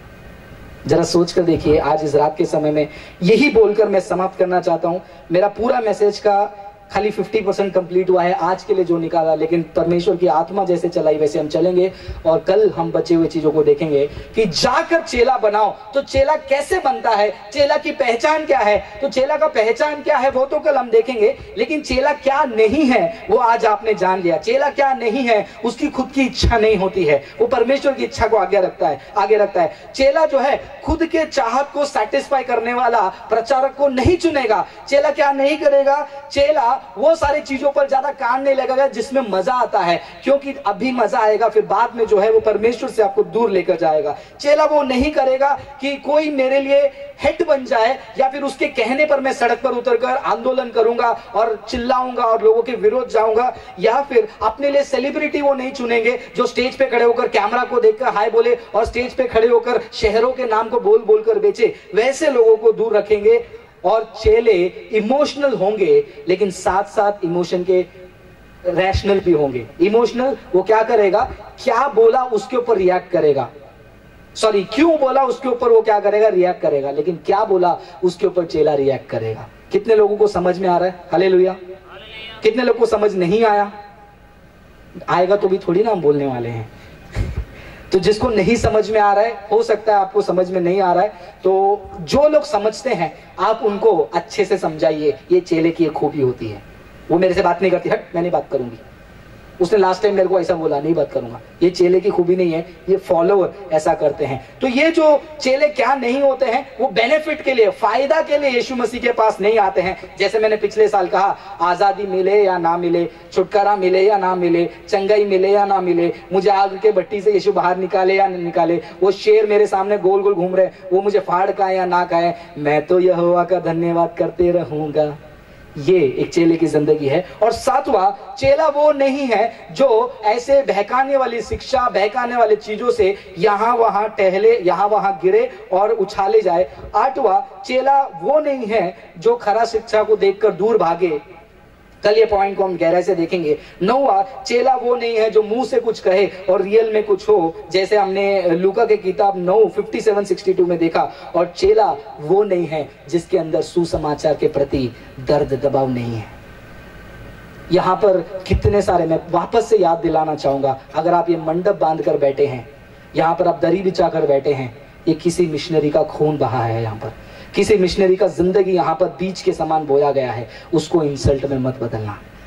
जरा सोच कर देखिए, आज इस रात के समय में यही बोलकर मैं समाप्त करना चाहता हूं। मेरा पूरा मैसेज का खाली 50% कंप्लीट हुआ है आज के लिए जो निकाला, लेकिन परमेश्वर की आत्मा जैसे चलाई वैसे हम चलेंगे, और कल हम बचे हुए चीजों को देखेंगे कि जाकर चेला बनाओ। तो चेला कैसे बनता है? चेला की पहचान क्या है? तो चेला का पहचान क्या है वो तो कल हम देखेंगे, लेकिन चेला क्या नहीं है वो आज आपने जान लिया। चेला क्या नहीं है? उसकी खुद की इच्छा नहीं होती है, वो परमेश्वर की इच्छा को आगे रखता है। चेला जो है खुद के चाहत को सेटिस्फाई करने वाला प्रचारक को नहीं चुनेगा। चेला क्या नहीं करेगा? चेला वो सारी चीजों पर ज्यादा कान नहीं लगेगा जिसमें मजा आता है, क्योंकि अभी मजा आएगा, फिर बाद में जो है वो परमेश्वर से आपको दूर लेकर जाएगा। चेला वो नहीं करेगा कि कोई मेरे लिए हेड बन जाए, या फिर उसके कहने पर मैं सड़क पर उतरकर आंदोलन करूंगा और चिल्लाऊंगा और लोगों के विरोध जाऊंगा, या फिर अपने लिए सेलिब्रिटी वो नहीं चुनेंगे जो स्टेज पे खड़े होकर कैमरा को देखकर हाय बोले और स्टेज पे खड़े होकर शहरों के नाम को बोल बोलकर बेचे। वैसे लोगों को दूर रखेंगे। और चेले इमोशनल होंगे, लेकिन साथ साथ इमोशन के रैशनल भी होंगे। इमोशनल वो क्या करेगा? क्या बोला उसके ऊपर रिएक्ट करेगा, क्यों बोला उसके ऊपर वो क्या करेगा? रिएक्ट करेगा। लेकिन क्या बोला उसके ऊपर चेला रिएक्ट करेगा। कितने लोगों को समझ में आ रहा है? हालेलुया। कितने लोगों को समझ नहीं आया? आएगा तो भी थोड़ी ना हम बोलने वाले हैं। तो जिसको नहीं समझ में आ रहा है, हो सकता है आपको समझ में नहीं आ रहा है, तो जो लोग समझते हैं आप उनको अच्छे से समझाइए, ये चेले की एक खूबी होती है। वो मेरे से बात नहीं करती, हट मैं नहीं बात करूंगी, उसने लास्ट टाइम मेरे को ऐसा बोला, नहीं बात करूंगा। ये चेले की खूबी नहीं है, ये फॉलोअर ऐसा करते हैं। तो ये जो चेले क्या नहीं होते हैं, वो बेनिफिट के लिए, फायदा के लिए यीशु मसीह के पास नहीं आते हैं। जैसे मैंने पिछले साल कहा, आजादी मिले या ना मिले, छुटकारा मिले या ना मिले, चंगाई मिले या ना मिले, मुझे आग के भट्टी से यीशु बाहर निकाले या नहीं निकाले, वो शेर मेरे सामने गोल गोल घूम रहे, वो मुझे फाड़ खाए या ना खाए, मैं तो यहोवा का धन्यवाद करते रहूंगा। ये एक चेले की जिंदगी है। और सातवां, चेला वो नहीं है जो ऐसे बहकाने वाली शिक्षा, बहकाने वाली चीजों से यहां वहां टहले, यहां वहां गिरे और उछाले जाए। आठवां, चेला वो नहीं है जो खरा शिक्षा को देखकर दूर भागे। कल ये पॉइंट को हम गहराई से देखेंगे। नौवां, चेला वो नहीं है जो मुंह से कुछ कहे और रियल में कुछ हो, जैसे हमने लूका के किताब 9:57-62 में देखा। और चेला वो नहीं है जिसके अंदर सुसमाचार के प्रति दर्द दबाव नहीं है। यहां पर कितने सारे, मैं वापस से याद दिलाना चाहूंगा, अगर आप ये मंडप बांध कर बैठे हैं, यहां पर आप दरी बिछा कर बैठे हैं, ये किसी मिशनरी का खून बहा है। यहां पर किसी मिशनरी का जिंदगी यहां पर बीज के समान बोया गया है। उसको इंसल्ट में मत बदलना।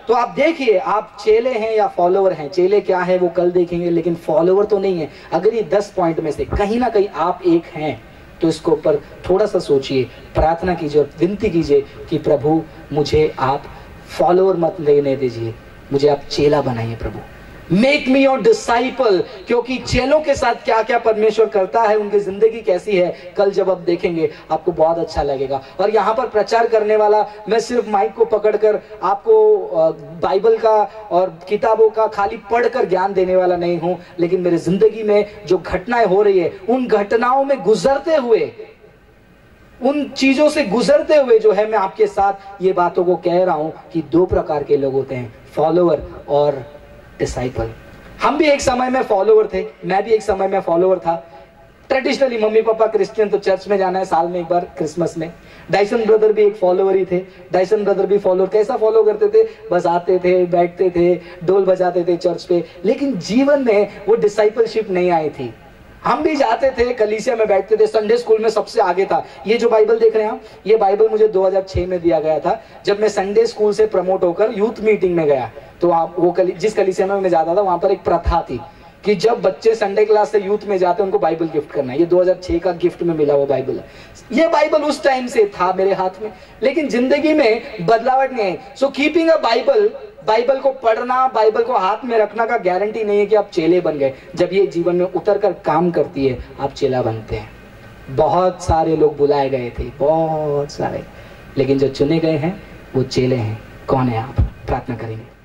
तो आप देखिए, आप चेले हैं या फॉलोवर हैं। चेले क्या है वो कल देखेंगे, लेकिन फॉलोवर तो नहीं है। अगर ये 10 पॉइंट में से कहीं ना कहीं आप एक हैं तो इसके ऊपर थोड़ा सा सोचिए, प्रार्थना कीजिए और विनती कीजिए कि प्रभु मुझे आप फॉलोवर मत लेने दीजिए, मुझे आप चेला बनाइए प्रभु। Make me your disciple. क्योंकि चेलों के साथ क्या क्या परमेश्वर करता है, उनकी जिंदगी कैसी है, कल जब आप देखेंगे आपको बहुत अच्छा लगेगा। और यहाँ पर प्रचार करने वाला मैं सिर्फ माइक को पकड़कर आपको बाइबल का और किताबों का खाली पढ़कर ज्ञान देने वाला नहीं हूं, लेकिन मेरी जिंदगी में जो घटनाएं हो रही है, उन घटनाओं में गुजरते हुए, उन चीजों से गुजरते हुए जो है मैं आपके साथ ये बातों को कह रहा हूं कि 2 प्रकार के लोग होते हैं, फॉलोवर और डिसाइपल। हम भी एक समय में फॉलोवर थे, मैं भी एक समय में फॉलोवर था। ट्रेडिशनली मम्मी पापा क्रिश्चियन, तो चर्च में जाना है साल में एक बार क्रिसमस में। डाइसन ब्रदर भी एक फॉलोवर ही थे। डाइसन ब्रदर भी फॉलोवर। कैसा फॉलो करते थे, बस आते थे, बैठते थे, डोल बजाते थे चर्च पे, लेकिन जीवन में वो डिसाइपलशिप नहीं आई थी। हम भी जाते थे, कलीसिया में बैठते थे, संडे स्कूल में सबसे आगे था। ये जो बाइबल देख रहे हैं आप, ये बाइबल मुझे 2006 में दिया गया था, जब मैं संडे स्कूल से प्रमोट होकर यूथ मीटिंग में गया। तो आप वो जिस कलीसिया में मैं जाता था, वहां पर एक प्रथा थी कि जब बच्चे संडे क्लास से यूथ में जाते हैं उनको बाइबल गिफ्ट करना है। ये 2006 का गिफ्ट में मिला हुआ बाइबल है। ये बाइबल उस टाइम से था मेरे हाथ में, लेकिन जिंदगी में बदलावट नहीं आई। So keeping a Bible, Bible को पढ़ना, बाइबल को हाथ में रखना का गारंटी नहीं है कि आप चेले बन गए। जब ये जीवन में उतर कर काम करती है, आप चेला बनते हैं। बहुत सारे लोग बुलाए गए थे, बहुत सारे, लेकिन जो चुने गए हैं वो चेले हैं। कौन है आप? प्रार्थना करेंगे।